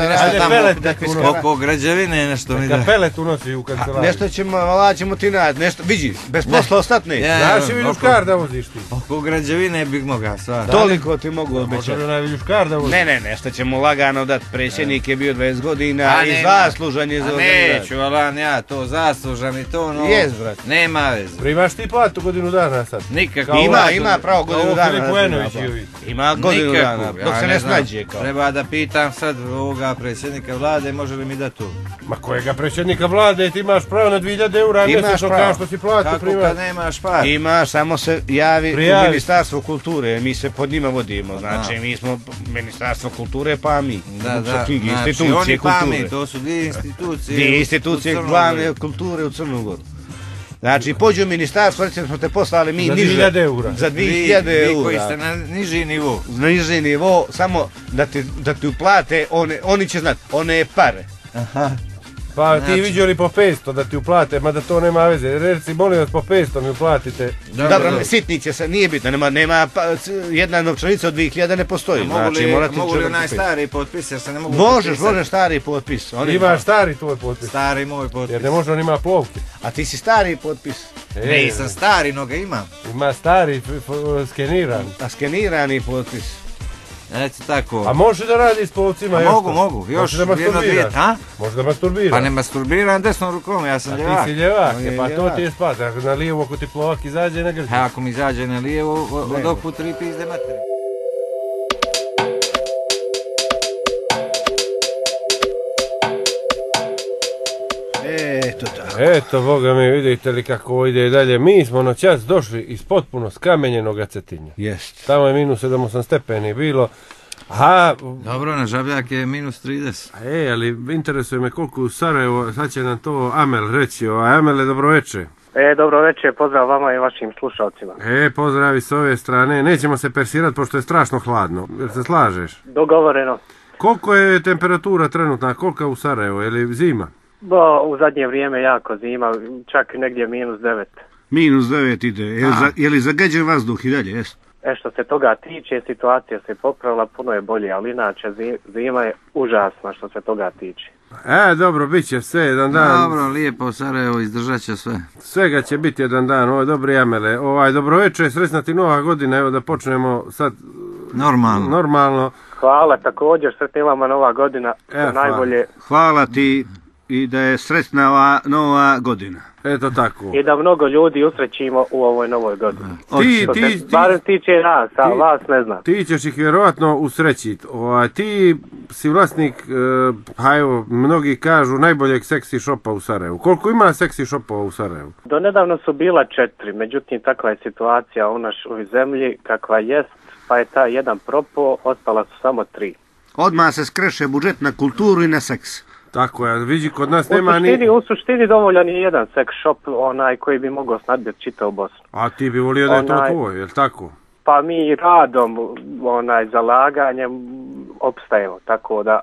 nešto oko građevine nešto mi da. Neka pelet unosi u kancelariju. Nešto ćemo ti naći, nešto, vidi, bez posla ostatne. Znaš i viljuškar da voziš ti. Oko građevine bih mogao sva. Toliko ti mogu obećati. Može na viljuškar da voziš. Ne, nešto ćemo lagano dati. Predsjednik je bio 20 godina i zaslužan je za organizaciju. Neću, Alan, ja to zaslužan i to, no. Jes, brat. Nema veze. Primaš ti platu godinu dana sad? Nikako. Ima pravo godinu dana. Filipu Enović i ovi. Ima godinu dana, dok se ne snađe. Treba da pitam sad ovoga predsjednika vlade, može li mi da to? Ma kojega predsjednika vlade, ti imaš pravo na 2000 eura mjesečno kao što si platu primaš. Kako kad nemaš par? Imaš, samo se javi u Ministarstvo kulture, mi se pod njima vodimo, znači mi smo Ministarstvo kulture pa mi. Da, znači institucije kulture. To su dvije institucije. Dvije institucije glavne kulture u Crnu Goru. Znači, pođu u ministarstvo, recimo smo te poslali mi niže. Za 2000 eura. Za 2000 eura. Vi koji ste na niži nivo. Na niži nivo, samo da ti uplate, oni će znati, one je pare. Aha. Pa ti viđeli po 500 da ti uplate, mada to nema veze. Reci, molim vas, po 500 mi uplatite. Dobro, sitnice se, nije bitno, nema jedna novčanica od 2000 ne postoji. Mogu li onaj stari potpis, jer se ne mogu potpisati? Možeš stari potpis. Imaš stari tvoj potpis. Stari moj potpis. Jer ne može, on ima plovke. A ti si stari potpis. Nisam stari, no ga imam. Ima stari, skeniran. A skenirani potpis. Eto tako. A može da radi s plovcima? Mogu. Još jedno dvije. Može da masturbira. Pa ne masturbiram desnom rukom, ja sam ljevak. A ti si ljevak, pa to ti je spat. Ako na lijevo, ako ti plovak izađe, ne grdi. Ako mi izađe na lijevo, od oku 3 pizde materi. Eto, Boga mi, vidite li kako ovo ide dalje. Mi smo noćas došli iz potpuno skamenjenog Cetinja. Jest. Tamo je minus 7-8 stepeni bilo. Dobro, na Žabljak je minus 30. Ali interesuje me koliko u Sarajevo, sad će nam to Amel reći. Amele, dobroveče. Dobroveče, pozdrav vama i vašim slušalcima. Pozdravi s ove strane. Nećemo se persirati pošto je strašno hladno. Jel se slažeš? Dogovoreno. Koliko je temperatura trenutna? Koliko je u Sarajevo? Je li zima? U zadnje vrijeme jako zima, čak negdje minus 9. Minus 9 ide. Je li zagađen vazduh i dalje? Jest? Što se toga tiče, situacija se popravila, puno je bolje, ali inače zima je užasna što se toga tiče. Dobro, bit će sve jedan dan. Dobro, lijepo, Sarajevo, izdržat će sve. Svega će biti jedan dan, ovo je dobri Amele. Dobroveče, sretna ti nova godina, evo da počnemo sad normalno. Hvala, također, sretna vama nova godina, najbolje. Hvala ti i da je sretna nova godina. Eto tako. I da mnogo ljudi usrećimo u ovoj novoj godini. Barem tiče nas, a vas ne znam. Ti ćeš ih vjerovatno usrećiti. Ti si vlasnik, mnogi kažu, najboljeg seksi šopa u Sarajevu. Koliko ima seksi šopova u Sarajevu? Do nedavno su bila 4, međutim takva je situacija u našoj zemlji kakva jest, pa je ta jedan propao, ostala su samo 3. Odmah se skreše budžet na kulturu i na seks. Tako je, vidi kod nas nema U suštini dovoljan je jedan sex shop, koji bi mogao snadbiti čitavu Bosnu. A ti bi volio da je to tvoj, je li tako? Pa mi radom, zalaganjem opstajemo, tako da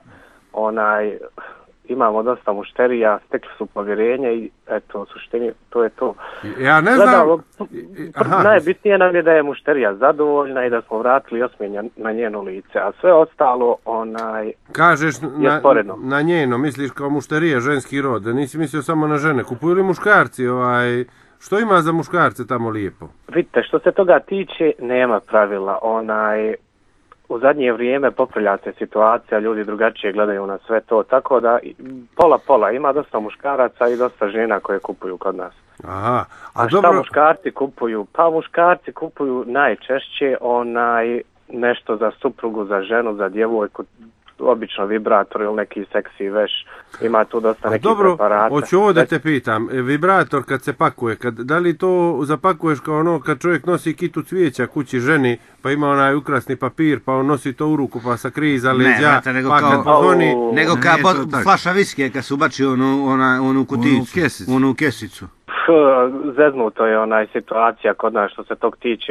imamo dosta mušterija, stekli su povjerenje i eto, u suštini to je to. Ja ne znam... Najbitnije nam je da je mušterija zadovoljna i da smo vratili osmije na njeno lice, a sve ostalo Kažeš na njeno, misliš kao mušterija, ženski rod, nisi mislio samo na žene. Kupuju li muškarci, što ima za muškarce tamo lijepo? Vidite, što se toga tiče, nema pravila, u zadnje vrijeme popravlja se situacija, ljudi drugačije gledaju na sve to, tako da pola, ima dosta muškaraca i dosta žena koje kupuju kod nas. Aha. A šta muškarci kupuju? Pa muškarci kupuju najčešće nešto za suprugu, za ženu, za djevojku, obično vibrator ili neki seksi veš, ima tu dosta nekih preparata. Dobro, hoću ovo da te pitam, vibrator kad se pakuje, da li to zapakuješ kao ono kad čovjek nosi kitu cvijeća kući ženi, pa ima onaj ukrasni papir, pa on nosi to u ruku, pa sakrije iza leđa, pa kad pozvoni... Nego kao flaša viskije kad se ubači onu kuticu, onu kesicu. Zeznuto je situacija kod nas što se tog tiče,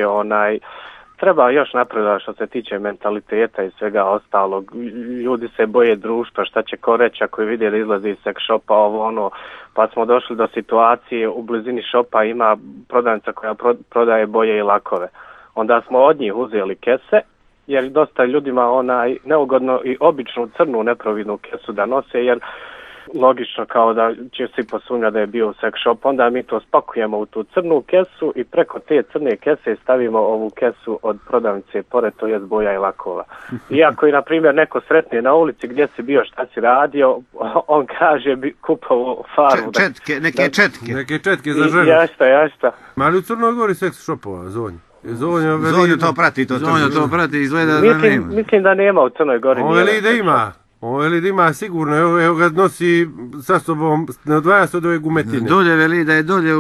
treba još napredovati što se tiče mentaliteta i svega ostalog. Ljudi se boje društva, šta će ko reći ako vide da izlazi iz sex shopa, pa smo došli do situacije u blizini shopa ima prodavnica koja prodaje boje i lakove. Onda smo od njih uzeli kese, jer dosta ljudima neugodno i običnu crnu neprovidnu kesu da nose, jer logično kao da će svi posumnjati da je bio u sex shop, onda mi to spakujemo u tu crnu kesu i preko te crne kese stavimo ovu kesu od prodavnice pored, to je boja i lakova. Iako i na primjer neko sretne na ulici gdje si bio, šta si radio, on kaže bi kupovao farbu. Neke četke za ženu. Jašta. Ma li u Crnoj Gori sex shopova, Zonja? Zonja to prati, izgleda da nema. Mislim da nema u Crnoj Gori. On veli da ima. Ovo veli da ima sigurno, evo ga nosi sa sobom, ne odvaja se od ove gumetine. Dolje veli da je dolje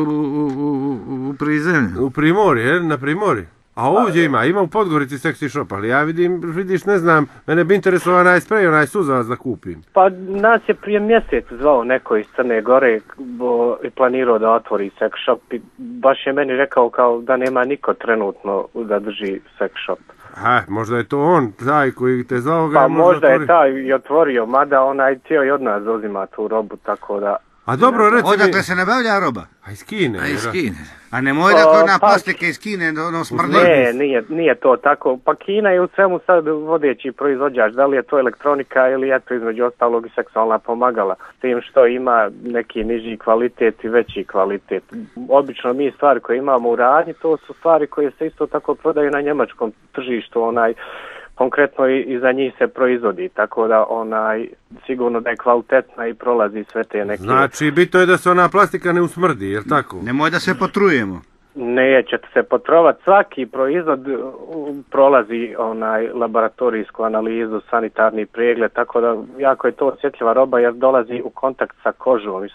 u prizemlju. U Primorje, na Primorje. A ovdje ima u Podgorici seksi shop, ali ja vidiš, ne znam, mene bi interesovao onaj sprej, onaj suzavac da kupim. Pa nas je prije mjesec zvao neko iz Crne Gore i planirao da otvori sex shop i baš je meni rekao kao da nema niko trenutno da drži sex shop. Možda je to on, taj koji te zvao ga. Pa možda je taj i otvorio, mada onaj htio i od nas uzima tu robu, tako da... A dobro, reci mi... Odakle se nabavlja roba? A iz Kine. A nemoj da na plastike iz Kine smrdi? Ne, nije to tako. Pa Kina je u svemu sad vodeći proizvođač. Da li je to elektronika ili je to između ostalog i seksualna pomagala. S tim što ima neki niži kvalitet i veći kvalitet. Obično mi stvari koje imamo u radnji, to su stvari koje se isto tako prodaju na njemačkom tržištu, konkretno i za njih se proizvodi, tako da sigurno da je kvalitetna i prolazi sve te neke... Znači, bitno je da se ona plastika ne usmrdi, jer tako? Nemoj da se potrujemo. Nećete se potrovati, svaki proizvod prolazi laboratorijsku analizu, sanitarni pregled, tako da jako je to osjetljiva roba jer dolazi u kontakt sa kožom.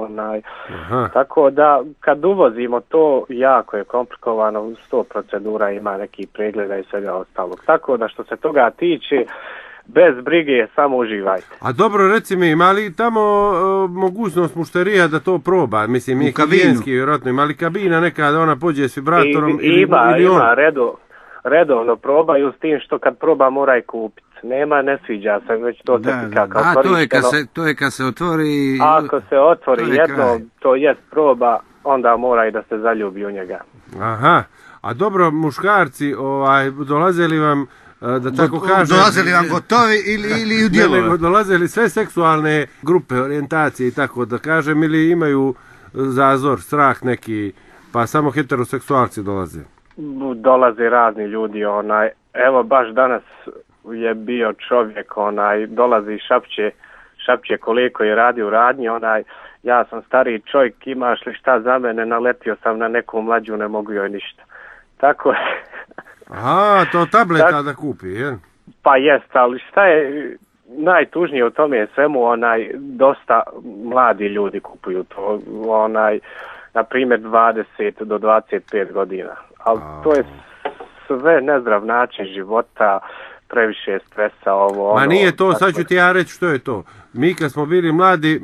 Tako da kad uvozimo to jako je komplikovano, 100 procedura ima nekih pregleda i svega ostalog. Tako da što se toga tiče, bez brige, samo uživajte. A dobro, reci mi, ima li tamo mogućnost mušterija da to proba? Mislim, je higijenski, vjerojatno, ima li kabina neka da ona pođe s vibratorom Ima, redovno probaju, s tim što kad proba mora i kupiti. Nema, ne sviđa se, već to se pika kao korišteno. To je kad se otvori... Ako se otvori jedno, to jest proba, onda mora i da se zaljubi u njega. Aha, a dobro, muškarci, dolaze li vam... da tako kažem, dolaze li vam gotovi ili u dijelove? Dolaze li sve seksualne grupe, orijentacije i tako da kažem, ili imaju zazor, strah neki, pa samo heteroseksualci dolaze? Dolaze razni ljudi, evo baš danas je bio čovjek, dolazi i šapće koliko je radi u radnji, ja sam stariji čovjek, imaš li šta za mene, naletio sam na neku mlađu, ne mogu joj ništa. Tako je. Aha, to tableta da kupi, jel? Pa jest, ali šta je najtužnije u tome je svemu, dosta mladi ljudi kupuju to, na primjer 20 do 25 godina. Ali to je sve nezdrav način života, previše stresa, Ma nije to, sad ću ti ja reći što je to. Mi kad smo bili mladi,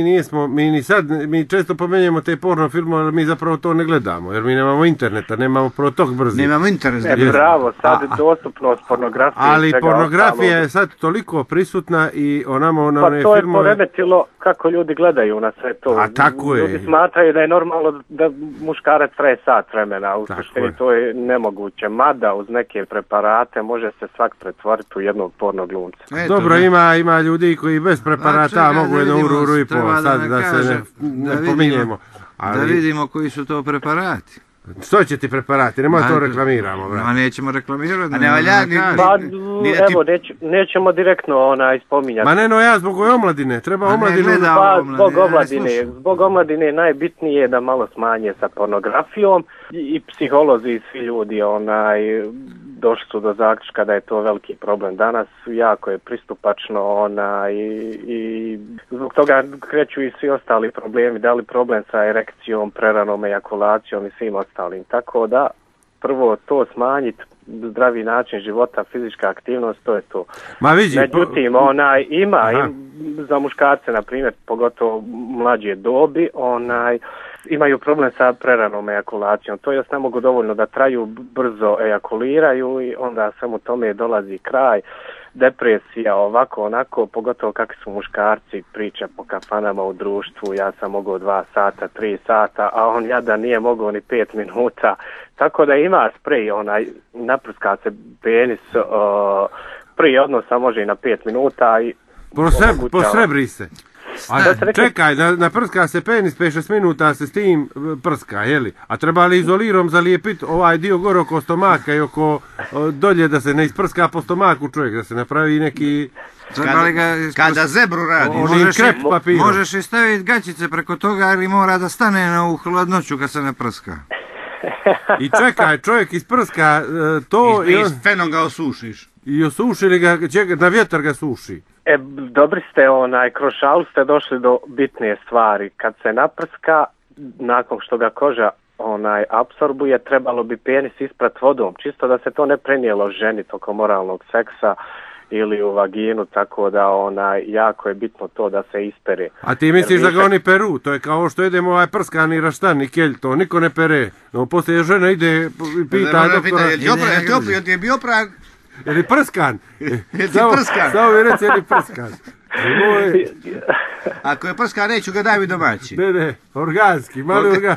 mi često pomenjamo te porno filmove, ali mi zapravo to ne gledamo, jer mi nemamo interneta, nemamo protok brzi. Nemamo internet. Bravo, sad je dostupnost pornografije. Ali pornografija je sad toliko prisutna i onamo one filmove... Pa to je poremetilo kako ljudi gledaju na sve to. A tako je. Ljudi smatraju da je normalno da muškarac traje sat vremena, u suštini to je nemoguće. Mada uz neke preparate može se svak pretvoriti u jednog porno glumca. Dobro, ima ljudi koji bez preparata mogu jednu uru i pol, sad da se ne pominjemo. Da vidimo koji su to preparati. Što će ti preparati? Nemoj to reklamiramo. Ma nećemo reklamirati. Evo, nećemo direktno spominjati. Ma ne, ja zbog ove omladine. Treba omladine. Zbog omladine najbitnije je da malo smanje sa pornografijom i psiholozi i svi ljudi došli su do zaključka da je to veliki problem. Danas jako je pristupačno i zbog toga kreću i svi ostali problemi, da li problem sa erekcijom, preranom ejakulacijom i svim ostalim. Tako da prvo to smanjiti, zdravi način života, fizička aktivnost, to je to. Međutim, ima za muškarce, na primjer, pogotovo mlađe dobi, imaju problem sa preranom ejakulacijom. To jest ne mogu dovoljno da traju, brzo ejakuliraju i onda samo tome dolazi kraj, depresija, ovako, onako, pogotovo kakvi su muškarci, priča po kafanama u društvu, ja sam mogao 2 sata, 3 sata, a on jadan nije mogao ni 5 minuta. Tako da ima sprej, naprska se penis, prije odnosa može i na 5 minuta i posrebri se. A čekaj, naprska se penis, 5-6 minuta se s tim prska, jeli? A treba li izolirom zalijepiti ovaj dio gore oko stomaka i oko dolje da se ne isprska po stomaku čovjek, da se napravi neki... Kada zebru radi, možeš i staviti gaćice preko toga ili mora da stane u hladnoću kad se ne prska. I čekaj, čovjek isprska to i fenom ga osušiš. I osušili ga, na vjetar ga suši. Dobri ste, kroz šalu ste došli do bitne stvari. Kad se naprska, nakon što ga koža apsorbuje, trebalo bi penis isprat vodom, čisto da se to ne prenijelo ženi tokom oralnog seksa ili u vaginu, tako da jako je bitno to da se ispere. A ti misliš da ga oni peru? To je kao što idemo prskani raštan i kelj, to niko ne pere. No poslije žena ide i pita doktora... Je bio prag? Je li prskan? Je ti prskan? Samo mi reći je li prskan. Ako je prskan, neću ga daj mi domaći. Ne, organski, mali organ.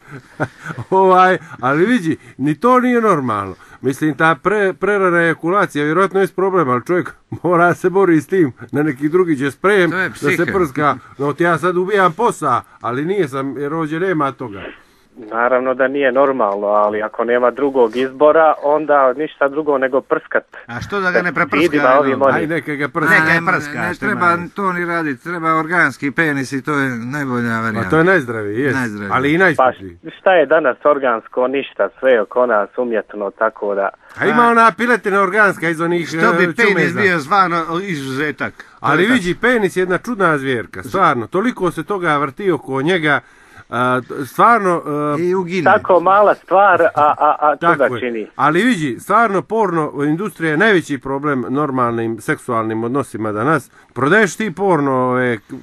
Ali vidi, ni to nije normalno. Mislim, ta prerana ejakulacija vjerojatno je problem, ali čovjek mora se bori s tim, na neki drugi će sprejem da se prska. No, ja sad ubijam posa, ali nije sam, jer ovdje nema toga. Naravno da nije normalno, ali ako nema drugog izbora, onda ništa drugo nego prskat. A što da ga ne preprska? Aj, neka ga prska. Ne treba to ni raditi, treba organski penis i to je najbolja varijanta. A to je najzdraviji, jes, ali i najskuplji. Pa šta je danas organsko? Ništa, sve oko nas umjetno, tako da... A ima ona piletina organska iz onih čumeza. Što bi penis bio zvano izuzetak? Ali vidi, penis je jedna čudna zvjerka, stvarno. Toliko se toga vrti oko njega, stvarno... Tako mala stvar, a čuda čini. Ali vidi, stvarno porno industrija je najveći problem normalnim seksualnim odnosima danas. Prodaješ ti porno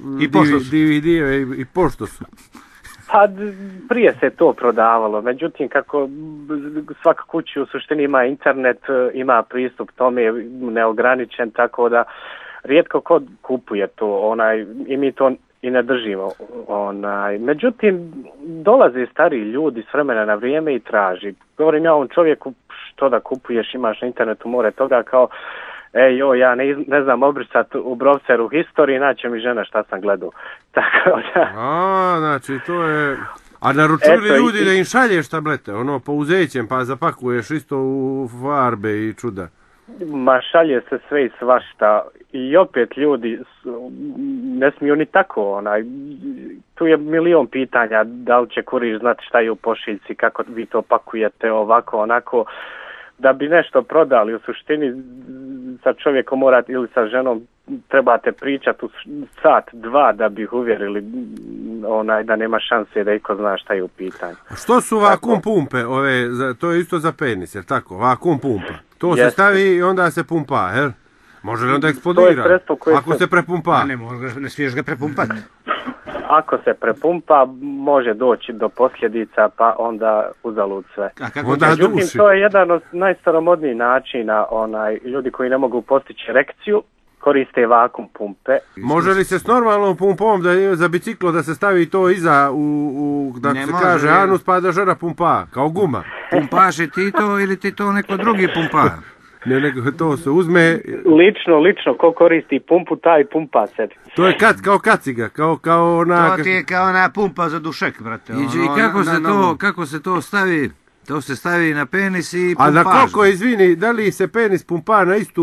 DVD-eve i pošto su? Pa prije se to prodavalo, međutim kako svaka kuća u suštini ima internet, ima pristup tome neograničen, tako da rijetko ko kupuje to, i mi to i ne držimo. Međutim, dolaze stariji ljudi s vremena na vrijeme i traži. Govorim ja ovom čovjeku, što da kupuješ, imaš na internetu more toga, kao ja ne znam obrisati u browseru historiji, naće mi žena šta sam gledao. Tako da... znači to je... A naručili ljudi da im šalješ tablete, pouzećem pa zapakuješ isto u farbe i čuda. Ma šalje se sve i svašta i opet ljudi ne smiju ni tako, tu je milion pitanja, da li će kuriš znati šta je u pošiljci, kako vi to pakujete, ovako, onako, da bi nešto prodali u suštini sa čovjekom morate ili sa ženom trebate pričati u sat, dva da bi ih uvjerili da nema šanse da iko zna šta je u pitanju. Što su vakum pumpe? To je isto za penis, jer tako? Vakum pumpa. To se stavi i onda se pumpa, jel? Može li onda eksplodira? Ako se prepumpa? Ne smiješ ga prepumpati. Ako se prepumpa, može doći do posljedica, pa onda uzalud sve. Međutim, to je jedan od najstaromodnijih načina, ljudi koji ne mogu postići erekciju, koriste vakum pumpe. Može li se s normalnom pumpom za biciklo da se stavi to iza da se kaže anus pa da žena pumpa, kao guma? Pumpaš i ti to ili ti to neko drugi pumpa? Ne, nego to se uzme... Lično, ko koristi pumpu, taj pumpa se. To je kao kaciga, kao ona... To ti je kao ona pumpa za dušek, brate. I kako se to stavi? To se stavi na penis i pumpaž. A na koliko, izvini, da li se penis pumpa na istu...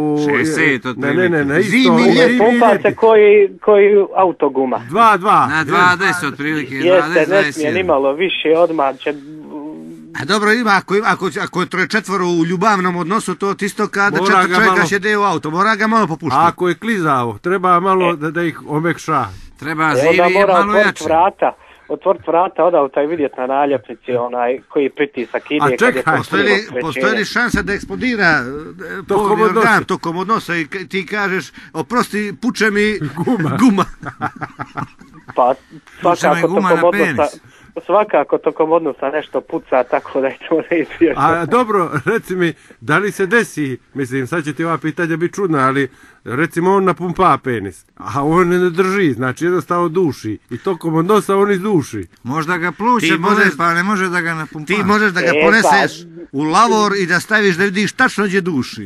60 otprilike. Ne, na isto... Pumpa se koji autoguma. 2. Na 20 otprilike. Jeste, ne smije nimalo više, odmah će A dobro ima, ako je 3-4 u ljubavnom odnosu, to isto kada 4 čovjeka sjede u auto, mora ga malo popuštiti. A ako je klizavo, treba malo da ih omekša. Treba zivi malo jače. Otvoriti vrata od auta i vidjeti na naljepnici koji pritisak ide. A čekaj, postoji li šansa da eksplodira organ tokom odnosa i ti kažeš, oprosti, puče mi guma. Pa svakako tokom odnosa nešto puca, tako da je to neizvježno. A dobro, reci mi, da li se desi, mislim, sad će ti ova pitanja biti čudna, ali recimo on napumpa penis, a on ne drži, znači jednostavno duši i tokom odnosa on izduši. Možda ga pluće bole, pa ne može da ga napumpa. Ti možeš da ga poneseš u lavor i da staviš da vidiš tačno gdje duši.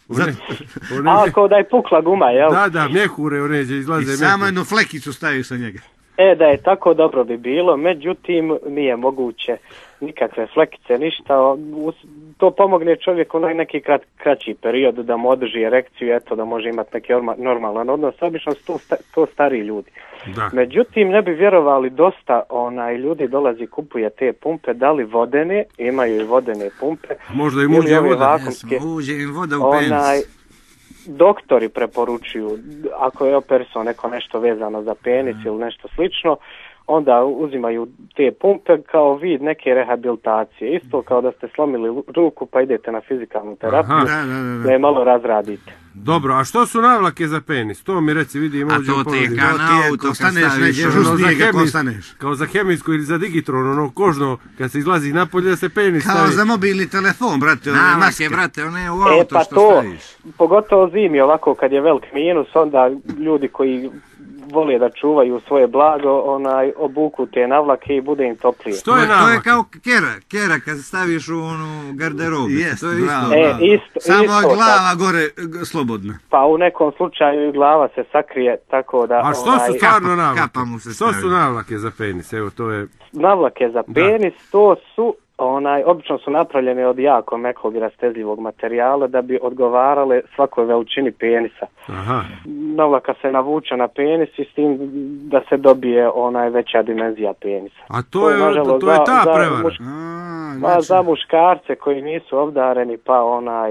Ako da je pukla guma, jel? Da, mjehure oneđe izlaze. I samo jednu flekicu staviš sa njega. Da je tako dobro bi bilo, međutim nije moguće nikakve flekice, ništa. To pomogne čovjeku na neki kraći period da mu održi erekciju, eto da može imati neki normalan odnos. Obično su to stariji ljudi. Da. Međutim, ne bi vjerovali, dosta ljudi dolazi kupuje te pumpe, da li vodene, imaju i vodene pumpe. Možda im uđe voda. Uđe im voda u penis. Doktori preporučuju, ako je operisao neko nešto vezano za penis ili nešto slično, onda uzimaju te pumpe kao vid neke rehabilitacije. Isto kao da ste slomili ruku pa idete na fizikalnu terapiju, da je malo razradite. Dobro, a što su navlake za penis? To mi reci, vidim ovdje u povedi. A to ti je kao staneš neđe žustnije kako staneš. Kao za hemijsku ili za digitron, ono kožno, kad se izlazi napolje da se penis stavi. Kao za mobilni telefon, brate, one maske. Brate, one u auto što staviš. Pogotovo zimi ovako kad je velik minus, onda ljudi koji vole da čuvaju svoje blago, obuku te navlake i bude im toplije. Što je navlake? To je kao kera kad staviš u onu garderobu. Jest, to je isto. Samo glava gore slobodna. Pa u nekom slučaju glava se sakrije, tako da... A što su stvarno navlake? Što su navlake za penis? Evo, to je... Navlake za penis, to su... obično su napravljene od jako mekog i rastezljivog materijala da bi odgovarale svakoj veličini penisa. Aha. Navlaka se navuče na penis i s tim da se dobije veća dimenzija penisa. A to je ta prevara? Za muškarce koji nisu obdareni, pa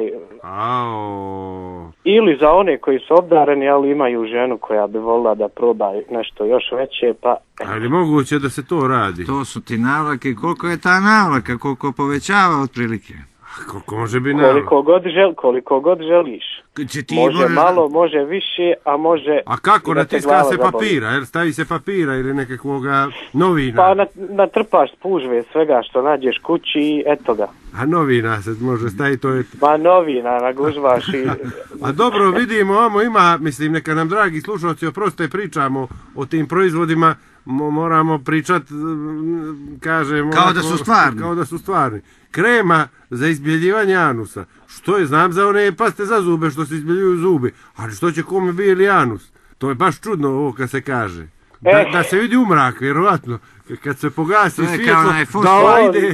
ili za one koji su obdareni, ali imaju ženu koja bi volila da proba nešto još veće, pa... Ali moguće da se to radi? To su ti navlake, koliko je ta navlaka, koliko povećava otprilike? Koliko može biti navlaka? Koliko god želiš. Može malo, može više, a može... A kako, natiska se papira, jer stavi se papira ili nekakvoga novina? Pa natrpaš spužve svega što nađeš kući i eto ga. A novina se može staviti, to je... Pa novina, nagužvaš i... A dobro, vidimo, ima, mislim, neka nam dragi slušalci oproste pričamo o tim proizvodima, moramo pričat, kažemo... Kao da su stvarni. Krema za izbjeljivanje anusa. Što je, znam za one paste za zube što se izbjeljuju zubi, ali što će kome bijeli anus? To je baš čudno ovo kad se kaže. Da se vidi umrak, vjerovatno. Kad se pogasi svjetlo, da ide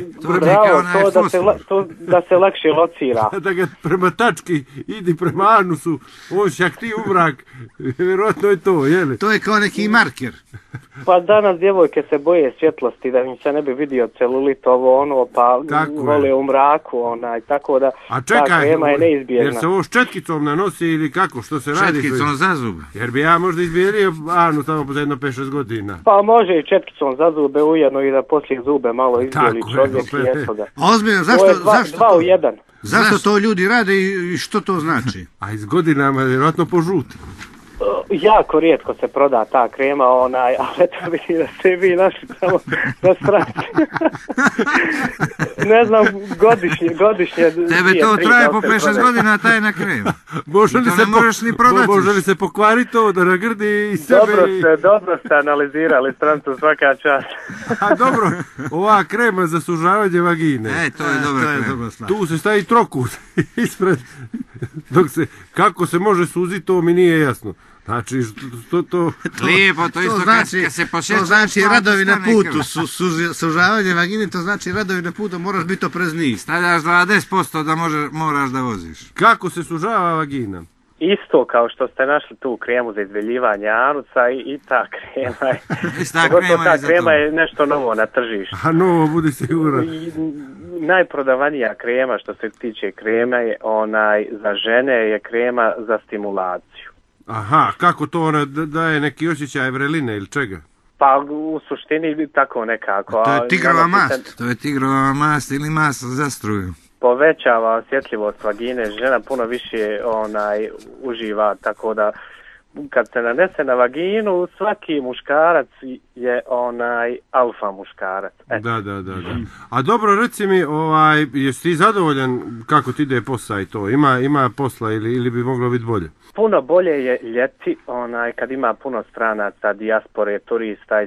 da se lakše locira. Da ga prema tački idi prema anusu, on šak ti umrak, vjerojatno je to, jeli? To je kao neki marker. Pa danas djevojke se boje svjetlosti, da im se ne bi vidio celulit pa vole u mraku, tako da ta krema je neizbježna. Jer se ovo s četkicom nanosi ili kako, što se radi? Četkicom za zube. Jer bi ja možda izbijelio anus tamo po 5-6 godina. Pa može i četkicom za zube ujedno i da poslije zube malo izbijeli čovjek i eto ga. Ozbiljno, zašto to ljudi rade i što to znači? A iz godinama vjerojatno požuti. Jako rijetko se proda ta krema, ali to vidi da ste vi našli tamo na stranici. Ne znam, godišnje... Tebe to traje po 5-6 godina tajna krema. Može li se pokvariti to da nagrdi i sebe? Dobro ste analizirali strancu, svaka čast. A dobro, ova krema za sužavanje vagine. To je dobra stvar. Tu se stavi trokut ispred. Kako se može suziti, to mi nije jasno. Znači, to... Lijepo, to isto kad se posjeća... To znači radovi na putu, sužavanje vagine, to znači radovi na putu, moraš biti oprezniji. Stavljaš 20% da moraš da voziš. Kako se sužava vagina? Isto kao što ste našli tu kremu za izbeljivanje anusa i ta krema je. Ta krema je nešto novo na tržištu. A novo, budi siguran. Najprodavanija krema što se tiče krema je za žene je krema za stimulaciju. Aha, kako to ona daje neki osjećaj vreline ili čega? Pa u suštini tako nekako. To je tigrova mast. To je tigrova mast ili mast za struju. Povećava osjetljivost vagine, žena puno više uživa, tako da kad se nanese na vaginu, svaki muškarac je alfa muškarac. Da. A dobro, reci mi, jesi ti zadovoljan kako ti ide posao i to? Ima posla ili bi moglo biti bolje? Puno bolje je ljeti, kad ima puno stranaca, dijaspore, turista,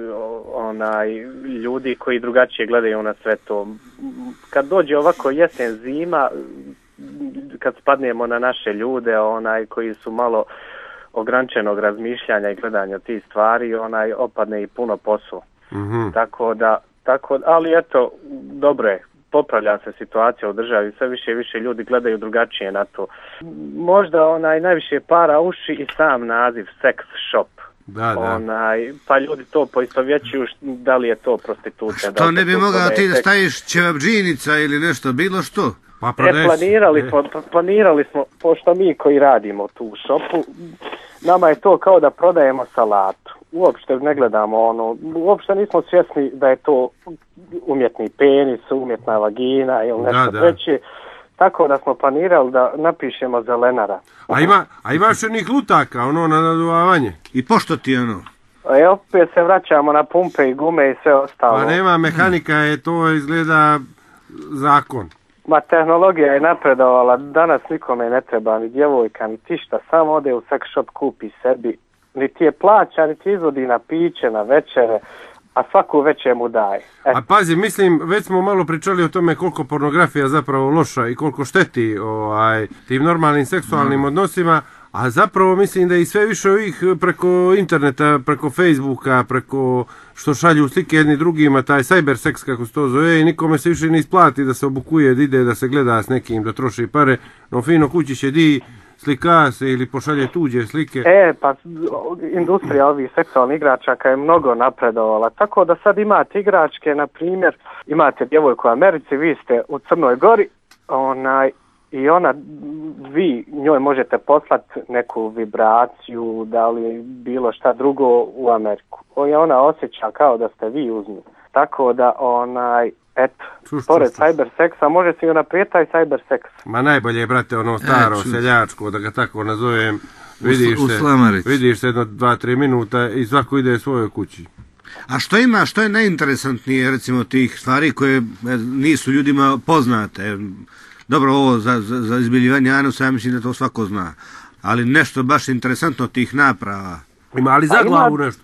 ljudi koji drugačije gledaju na sve to. Kad dođe ovako jesen, zima, kad spadnemo na naše ljude, koji su malo ograničenog razmišljanja i gledanja tih stvari, opadne i puno posla. Mm-hmm. Ali eto, dobro je, popravlja se situacija u državi, sve više i više ljudi gledaju drugačije na to. Možda najviše para uši i sam naziv sex shop. Da. Pa ljudi to poistovjećuju, da li je to prostitucija. Što ne bi mogao ti da staviš ćevabdžinica ili nešto, bilo što? Pa planirali smo, pošto mi koji radimo tu u šopu, nama je to kao da prodajemo salatu. Uopšte ne gledamo uopšte nismo svjesni da je to umjetni penis, umjetna vagina ili nešto treće. Tako da smo planirali da napišemo zelenara. A imaš onih lutaka, na naduvavanje? I pošto ti opet se vraćamo na pumpe i gume i sve ostalo. Pa nema, mehanika je to izgleda zakon. Ma tehnologija je napredovala, danas nikome ne treba ni djevojka, ni tišta, samo ode u sex shop, kupi sebi, niti je plaća, niti izvodi na piće, na večere, a svaku večer mu daje. A pazi, mislim, već smo malo pričali o tome koliko pornografija zapravo loša i koliko šteti tim normalnim seksualnim odnosima, a zapravo mislim da i sve više ovih preko interneta, preko Facebooka, preko što šalju slike jedni drugima, taj cybersex kako se to zove, i nikome se više ne isplati da se obukuje, da ide, da se gleda s nekim, da troši pare, no fino kući će di slika se ili pošalje tuđe slike. Pa industrija ovih seksualnih igračaka je mnogo napredovala, tako da sad imate igračke, na primjer, imate djevojku u Americi, vi ste u Crnoj Gori, i vi njoj možete poslati neku vibraciju, da li bilo šta drugo u Ameriku. Ona osjeća kao da ste vi uz nju. Tako da, pored cyberseksa, može se i unaprijed taj cyberseks. Ma najbolje je, brate, staro, seljačko, da ga tako nazovem, vidiš se jedno 2-3 minuta i svako ide svojoj kući. A što je najinteresantnije, recimo, tih stvari koje nisu ljudima poznate? Dobro, ovo za izbeljivanje anusa, ja mislim da to svako zna. Ali nešto baš interesantno tih naprava. Ima li za glavu nešto?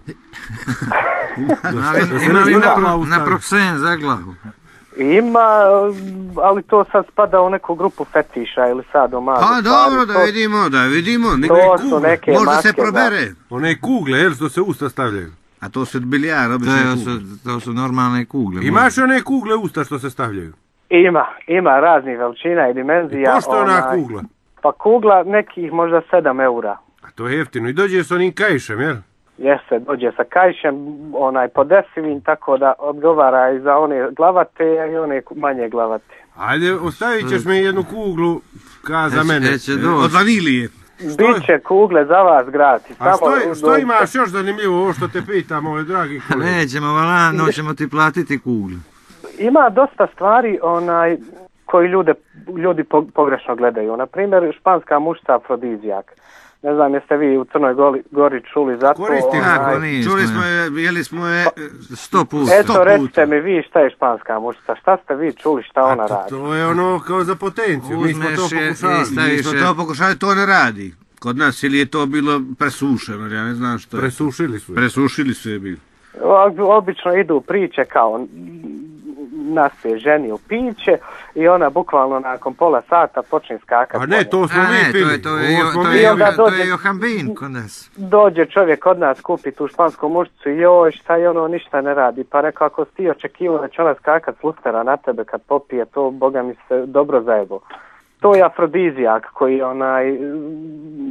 Ima li naproksen za glavu? Ima, ali to sad spada u neku grupu fetiša ili sadomazo. Pa dobro, da vidimo. To su neke možda maske, se probere. One kugle, jel, što se usta stavljaju? A to su biljar, obične kugle. To su normalne kugle. Imaš one kugle usta što se stavljaju? Ima raznih veličina i dimenzija. Pošto je ona kugla? Pa kugla nekih možda 7 eura. A to je jeftino. I dođe s onim kajšem, jel? Jeste, dođe sa kajšem, podesivim, tako da odgovara i za one glavate i one manje glavate. Ajde, ostavit ćeš mi jednu kuglu za mene. Od vanilije. Biće kugle za vas gratis. A što imaš još zanimljivo, ovo što te pitam, moje dragi kolege? Nećemo, ćemo ti platiti kugle. Ima dosta stvari koji ljudi pogrešno gledaju. Na primjer, španska mušca afrodizijak. Ne znam, jeste vi u Crnoj Gori čuli za to? Čuli smo je, jeli smo je 100 puta. Eto, recite mi vi šta je španska mušca. Šta ste vi čuli šta ona radi? To je kao za potenciju. Mi smo to pokušali. To ne radi. Kod nas ili je to bilo presušeno, ja ne znam što je. Presušili su je bili. Obično idu priče kao naspije ženi u piće i ona bukvalno nakon pola sata počne skakati. A ne, to smo mi pili. To je Johambin kod nas. Dođe čovjek kod nas, kupi tu špansku mušcu i joj, šta je ništa ne radi. Pa rekao, ako ti očekivao da će ona skakat s lustera na tebe kad popije, to boga mi se dobro zajebo. To je afrodizijak koji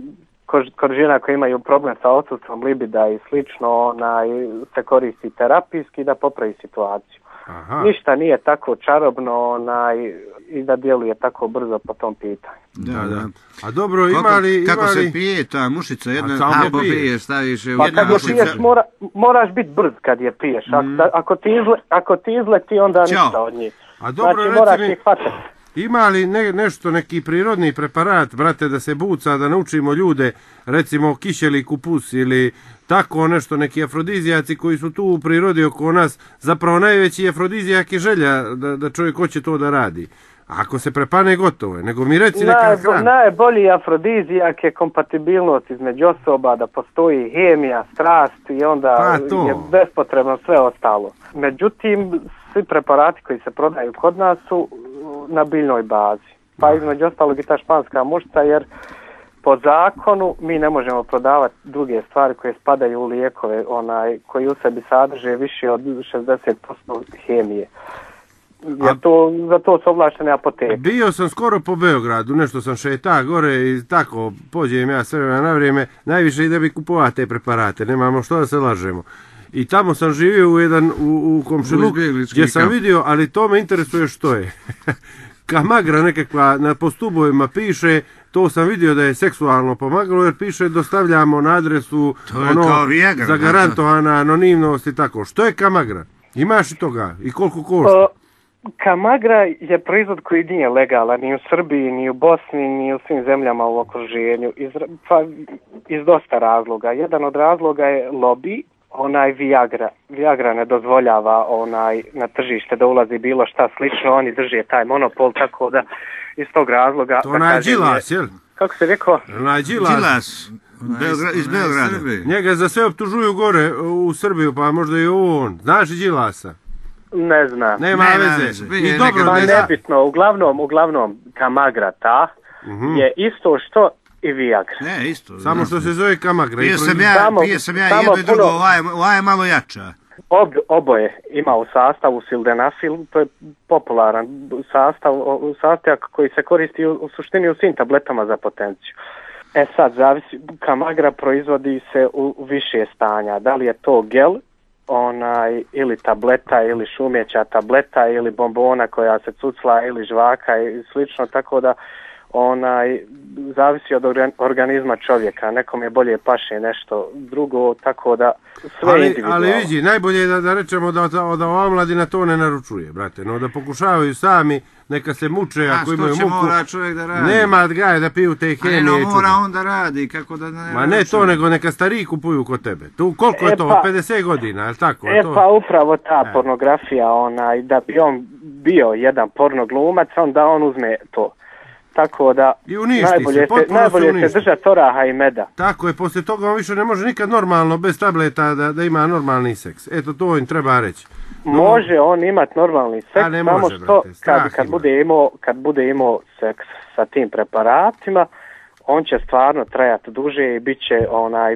kod žena koji imaju problem sa odsustvom libida i slično, se koristi terapijski da popravi situaciju. Aha. Ništa nije tako čarobno i da djeluje tako brzo po tom pitanju. Da. A dobro, imali... Kako se pije ta mušica? Kako piješ, staviš je u jedna mušica. Pa kad piješ moraš biti brz kad je piješ. Ako ti izleti onda ništa od njih. A dobro, znači moraš ih hvatati. Ima li nešto, neki prirodni preparat, brate, da se buca, da naučimo ljude, recimo kišeli kupus ili tako nešto, neki afrodizijaci koji su tu u prirodi oko nas, zapravo najveći afrodizijak je želja da čovjek hoće to da radi. Ako se prepane, gotovo je, nego mi reci neka hrana. Najbolji afrodizijak je kompatibilnost između osoba, da postoji hemija, strast i onda je bespotrebno sve ostalo. Međutim, svi preparati koji se prodaju kod nas su na biljnoj bazi. Pa između ostalog i ta španska mušica, jer po zakonu mi ne možemo prodavati druge stvari koje spadaju u lijekove, koji u sebi sadrže više od 60% hemije. Za to su ovlaštene apoteke. Bio sam skoro po Beogradu, nešto sam šeta gore i tako pođem ja sve na vrijeme, najviše i da bi kupovao te preparate, nemamo što da se lažemo. I tamo sam živio u komšiluk gdje sam vidio, ali to me interesuje što je. Kamagra nekakva na postubovima piše, to sam vidio da je seksualno pomagalo, jer piše dostavljamo na adresu zagarantovana anonimnost i tako. Što je kamagra? Imaš i toga? I koliko košta? Kamagra je proizvod koji nije legalan ni u Srbiji, ni u Bosni, ni u svim zemljama u okruženju. Iz dosta razloga. Jedan od razloga je lobby, Viagra. Viagra ne dozvoljava na tržište da ulazi bilo šta slično, oni drže taj monopol, tako da iz tog razloga... To onaj Đilas, jel? Kako se rekao? Onaj Đilas. Iz Beograda. Njega za sve optužuju gore u Srbiju, pa možda i on. Znaš i Đilasa? Ne znam. Nema veze. I dobro, nebitno, uglavnom Kamagra ta je isto što i Viagra. Ne, isto. Samo što se zove Kamagra. Pije sam ja jedno i drugo, ova je malo jača. Oboje ima u sastavu sildenafil, to je popularan sastojak koji se koristi u suštini u svim tabletama za potenciju. Sad, zavisi, Kamagra proizvodi se u više stanja. Da li je to gel, ili tableta, ili šumeća tableta, ili bombona koja se cucla, ili žvaka i slično, tako da zavisi od organizma čovjeka. Nekom je bolje paše nešto drugo, tako da sve individualno. Ali vidi, najbolje je da rečemo da ova mladina to ne naručuje, brate, no da pokušavaju sami, neka se muče ako imaju muku. Mora čovjek da radi? Nema gaje da piju te hemije. Mora on da radi, kako da ne... Ma ne to, nego neka stariji kupuju kod tebe. Tu koliko je to, 50 godina, ali tako? Pa upravo ta pornografija, da bi on bio jedan pornoglumac, onda on uzme to. Tako da najbolje se držati oraha i meda. Tako je, poslije toga on više ne može nikad normalno bez tableta da ima normalni seks. Eto, to im treba reći. Može on imati normalni seks, samo što kad bude imao seks sa tim preparatima, on će stvarno trajati duže i bit će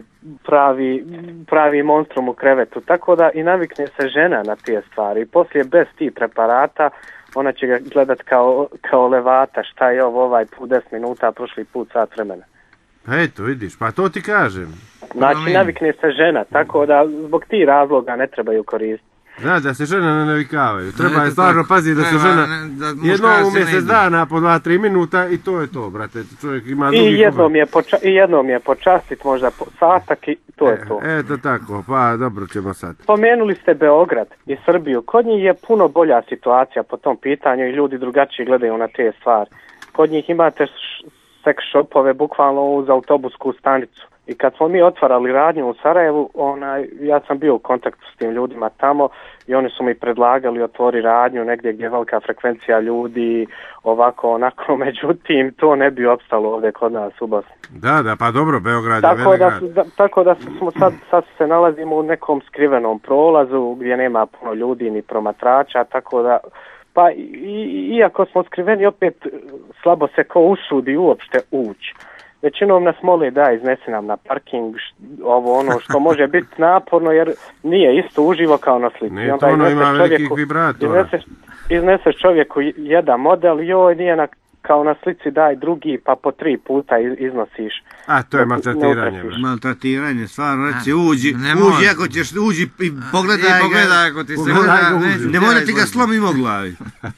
pravi monstrum u krevetu. Tako da i navikne se žena na te stvari. Poslije bez tih preparata ona će ga gledat kao levata, šta je ovaj put 10 minuta, prošli put sat vremena. Eto, vidiš, pa to ti kažem. Znači, navikne se žena, tako da zbog tih razloga ne trebaju koristiti. Zna, da se žena ne navikavaju. Treba je stvarno paziti da se žena jednom u mjesec dana po 2-3 minuta i to je to, brate. Čovjek ima drugi I jednom je počastiti možda satak i to je to. Eto tako, pa dobro ćemo sad. Spomenuli ste Beograd i Srbiju. Kod njih je puno bolja situacija po tom pitanju i ljudi drugačije gledaju na te stvari. Kod njih imate seks shopove bukvalno uz autobusku stanicu. I kad smo mi otvarali radnju u Sarajevu, ja sam bio u kontaktu s tim ljudima tamo i oni su mi predlagali otvori radnju negdje gdje je velika frekvencija ljudi, ovako, onako, međutim, to ne bi opstalo ovdje kod nas u Bosni. Da, pa dobro, Beograd je velik grad. Tako da smo sad se nalazimo u nekom skrivenom prolazu gdje nema puno ljudi ni promatrača, tako da, pa iako smo skriveni, opet slabo se ko usudi uopšte ući. Većinom nas mole da iznese nam na parking ono što može biti naporno jer nije isto uživo kao na slici. Nije to ima velikih vibratora. Izneseš čovjeku jedan model, joj nije na kao na slici daj drugi pa po 3 puta iznosiš. A to je maltretiranje. Maltretiranje, stvarno, reci, uđi ako ćeš, uđi i pogledaj ako ti se gleda, nemoj da ti ga slomimo u glavi.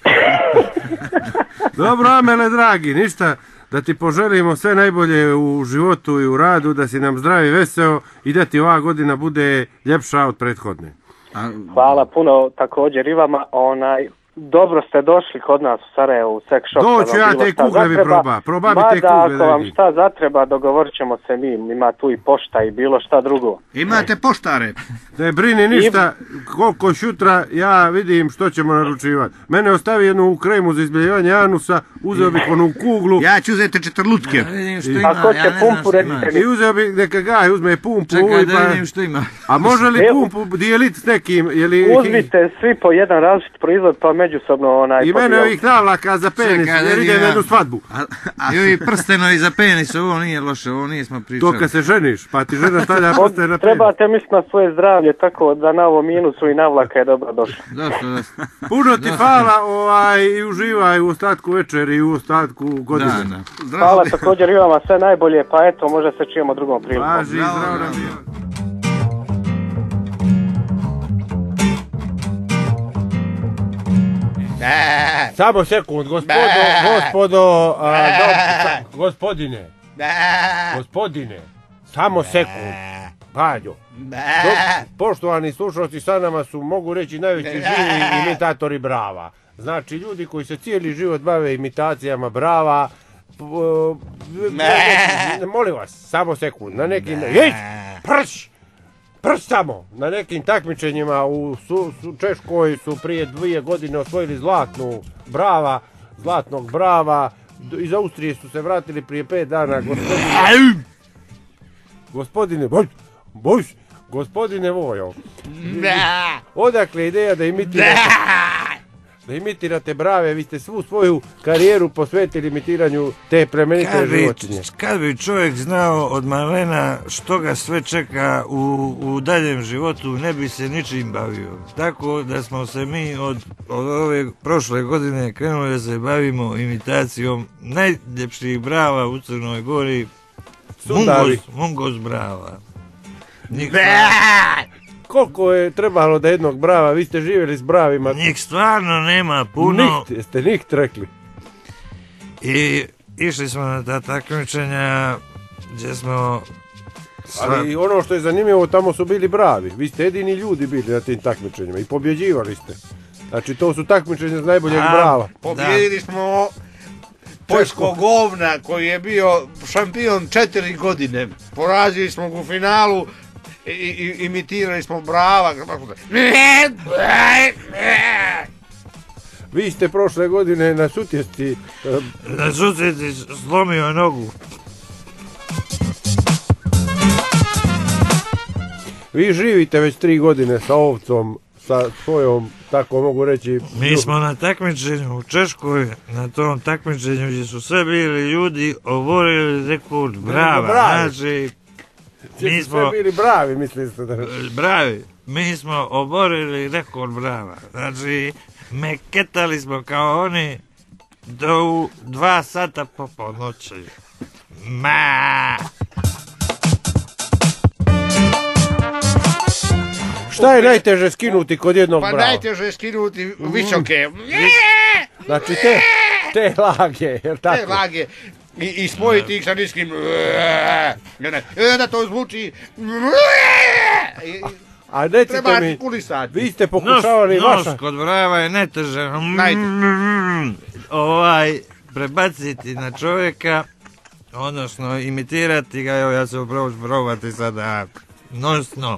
Dobro, Amele, dragi, ništa, da ti poželimo sve najbolje u životu i u radu, da si nam zdrav i veseo i da ti ova godina bude ljepša od prethodne. Hvala puno također i vama, dobro ste došli kod nas u Sarajevu, u Sex Shop. Doću ja te kugle bi proba bi te kugle. Mada ako vam šta zatreba, dogovorit ćemo se mi, ima tu i pošta i bilo šta drugo. Imate poštare? Ne brini ništa, koliko šutra ja vidim što ćemo naručivati. Mene ostavi jednu kremu za izbjeljivanje anusa, uzeo bih onu kuglu. Ja ću uzeti 4 lutke. Ako će pumpu, recite mi. I uzeo bih neka Gaj uzme pumpu. Čekaj da vidim što ima. A može li pumpu dijeliti s nekim? Uzmite svi po jedan različit proizvod pa međusobno I mene ovih navlaka za penis, jer idem na jednu svadbu. I ovi prstenovi za penis, ovo nije loše, ovo nismo pričali. To kad se ženiš, pa ti žena stavlja prsten na penis. Trebate misliti na svoje zdravlje, tako da na ovom minusu i navlaka je dobro došlo. Dosta. Puno ti hvala i uživaj u ostatku večeri i u ostatku godine. Hvala također i vama, sve najbolje, pa eto, možda se čujemo drugom prilikom. Važi, zdravo nam bio. Samo sekund, gospodine, samo sekund, Pađo. Poštovani slušalci, sa nama su, mogu reći, najveći živi imitatori brava. Znači, ljudi koji se cijeli život bave imitacijama brava, molim vas, samo sekund, na nekim, prš samo, na nekim takmičenjima u Češkoj su prije 2 godine osvojili zlatnog brava, iz Austrije su se vratili prije 5 dana, gospodine Vojo, odakle ideja da imitirate brave, vi ste svu svoju karijeru posvetili imitiranju te plemenite životinje. Kad bi čovjek znao od malena što ga sve čeka u daljem životu, ne bi se ničim bavio. Tako da smo se mi od ove prošle godine krenuli da se bavimo imitacijom najljepših brava u Crnoj Gori. Mungos brava. Koliko je trebalo da jednog brava, vi ste živjeli s bravima. Njih stvarno nema puno. Jeste nikt rekli. I išli smo na ta takmičenja gdje smo... Ali ono što je zanimljivo, tamo su bili bravi. Vi ste jedini ljudi bili na tim takmičenjima i pobjeđivali ste. Znači to su takmičenja z najboljeg brava. Pobjedili smo poljskog govna koji je bio šampion 4 godine. Porazili smo ga u finalu. I imitirali smo brava. Vi ste prošle godine na Sutjesci slomio nogu. Vi živite već 3 godine sa ovcom, sa svojom, tako mogu reći... Mi smo na takmičenju u Češkoj, na tom takmičenju gdje su sve bili ljudi oborili rekord brava. Znači... Mi smo bili bravi, mislite da... Bravi. Mi smo oborili rekord brava. Znači, meketali smo kao oni do 2 sata po ponoći. Šta je najteže skinuti kod jednog brava? Pa najteže je skinuti visoke. Znači te lage, jer tako? Te lage. I spojiti ih sa niskim. Da to zvuči. A recite mi, vi ste pokušavali vaša... Nos kod brava je najteže. Prebaciti na čovjeka, odnosno imitirati ga, evo ja ću probati sada. Nosno.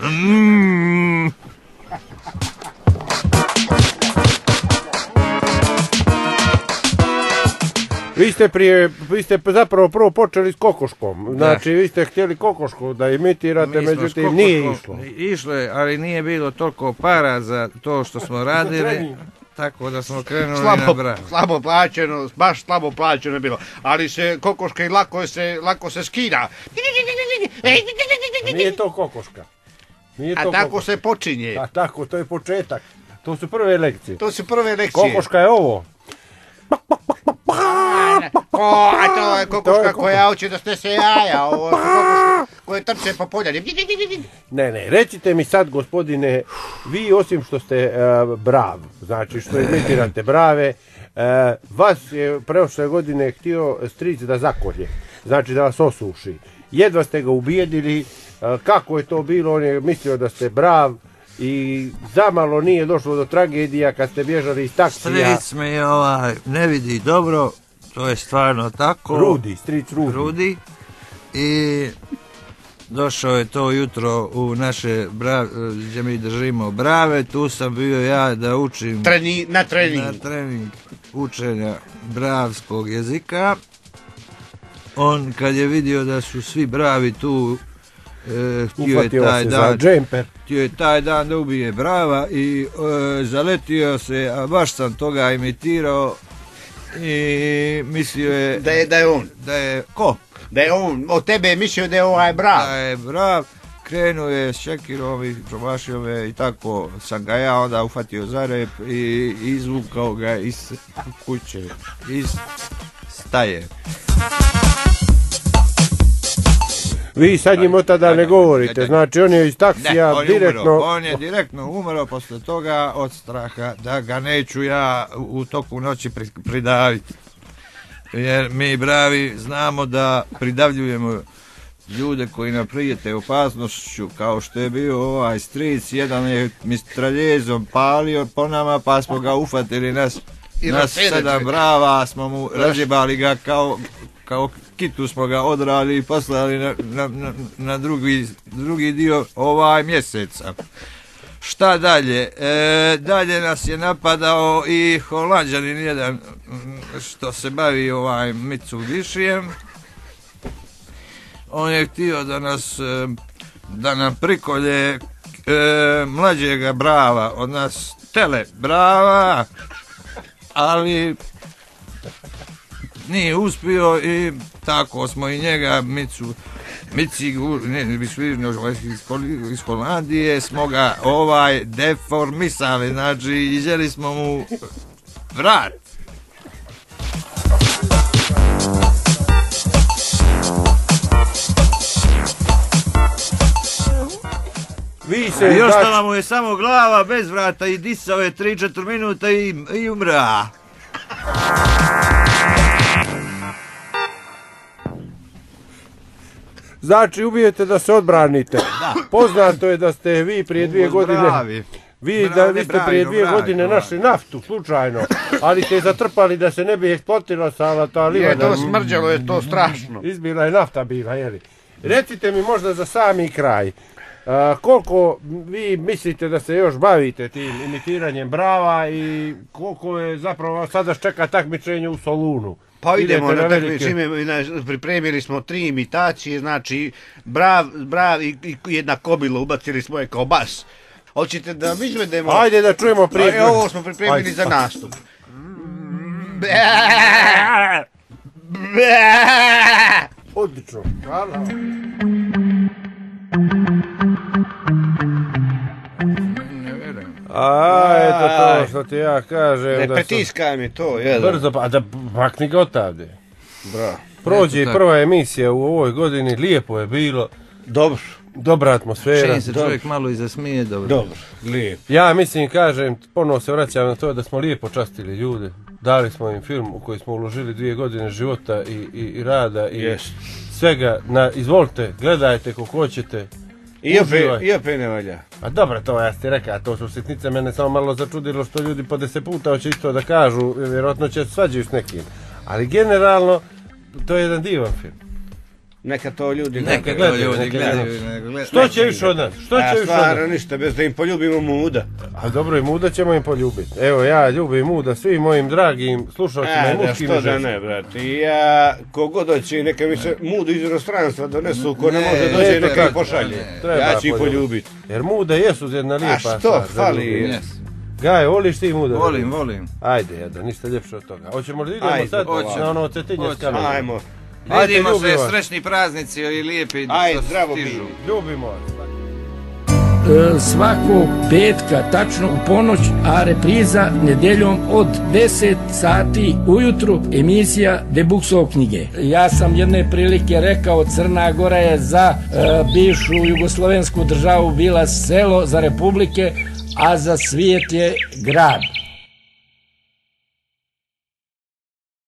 Vi ste zapravo prvo počeli s kokoškom, znači vi ste htjeli kokošku da imitirate, međutim nije išlo. Išlo je, ali nije bilo toliko para za to što smo radili, tako da smo krenuli na bravo. Slabo plaćeno, baš slabo plaćeno je bilo, ali se kokoška i lako se skida. Nije to kokoška. A tako se počinje. A tako, to je početak. To su prve lekcije. Kokoška je ovo. A to je kokoška koja hoće da snese jaja, ovo su kokoške koje trče po poljani. Ne, recite mi sad, gospodine, vi osim što ste brav, znači što imitirate brave, vas je prošle godine htio stric da zakolje, znači da vas osuši. Jedva ste ga ubijedili, kako je to bilo, on je mislio da ste brav i zamalo nije došlo do tragedija kad ste bježali iz taksija. Stric me ne vidi dobro, to je stvarno tako. Stric Rudi. I došao je to jutro u naše gdje mi držimo brave, tu sam bio ja da učim na trening učenja bravskog jezika. On kad je vidio da su svi bravi tu, htio je taj dan da ubije brava i zaletio se, a baš sam toga imitirao i mislio je da je on. Da je ko? Da je on, od tebe je mislio da je ovaj brav. Da je brav, krenuo je s šekirom i promašio me i tako sam ga ja onda uhvatio za rep i izvukao ga iz kuće, iz staje. Vi sad njim od tada ne govorite, znači on je iz taksija direktno... On je direktno umro posle toga od straha da ga neću ja u toku noći pridaviti. Jer mi bravi znamo da pridavljujemo ljude koji nam prijete opasnošću, kao što je bio ovaj stric, jedan je mitraljezom palio po nama pa smo ga ufatili nas 7 brava, smo mu razjebali ga kao kitu smo ga odrali i poslali na drugi dio mjeseca. Šta dalje? Dalje nas je napadao i Holanđanin jedan što se bavi Mitsubišijem. On je htio da nam prikolje mlađega brava od nas, tele brava, ali nije uspio i tako smo i njega iz Holandije smo ga deformisali, znači izjeli smo mu vrat. I ostala mu je samo glava bez vrata i disao je 3-4 minuta i umra. Znači ubijete da se odbranite. Da. Poznato je da ste vi prije 2 godine... Vi ste prije 2 godine našli naftu, slučajno, ali ste zatrpali da se ne bi eksploatirala ta livada. To smrđalo je to strašno. Izbila je nafta bila, jeli. Recite mi možda za sami kraj, koliko vi mislite da se još bavite tim imitiranjem brava i koliko je zapravo sada čeka takmičenje u Solunu? Pa idemo na takmičenje, pripremili smo 3 imitacije, znači brav i jedna kobila, ubacili smo je kao bas. Hoćete da mi izvedemo? Ajde da čujemo prije. Ovo smo pripremili za nastup. Odlično. Hvala. Eto to što ti ja kažem. Ne pritiskaj mi to, jedan. Brzo, pa da makni ga odavde. Bravo. Prođe i prva emisija u ovoj godini, lijepo je bilo. Dobro. Dobra atmosfera. Čini se čovjek malo i zasmije, dobro. Dobro, lijepo. Ja mislim, kažem, ponovno se vraćam na to da smo lijepo častili ljude. Dali smo im film u koji smo uložili 2 godine života i rada i svega. Izvolite, gledajte kako hoćete. I opet ne valja. A dobro, to ja ti rekao, to su sitnice, mene samo malo začudilo što ljudi po 10 puta hoće isto da kažu, vjerojatno će svađaju s nekim. Ali generalno, to je jedan divan film. Neka to ljudi gledaju. Što će više od nas? Stvarno ništa, bez da im poljubimo Muda. A dobro, i Muda ćemo im poljubiti. Evo, ja ljubim Muda svim mojim dragim slušalcima i muškim i ženskim. Što da ne, brate. I ja, kogod doći, neka mi se Mudu iz inostranstva donesu, ko ne može doći, neka ih pošalje. Ja ću ih poljubiti. Jer Muda jesu jedna lijepa stvar. A što fali? Gaje, voliš ti Muda? Volim. Ajde, ništa ljepše od toga. Hoćemo li idemo sad na ono Cetinje skale? Ajmo. Vidimo se, srećni praznici i lijepi što stižu. Ljubimo vas. svakog petka, tačno u ponoć, a repriza nedjeljom od 10 sati ujutru, emisija Debuksov knjige. Ja sam jedne prilike rekao, Crna Gora je za bivšu jugoslovensku državu bila selo, za republike, a za svijet je grad.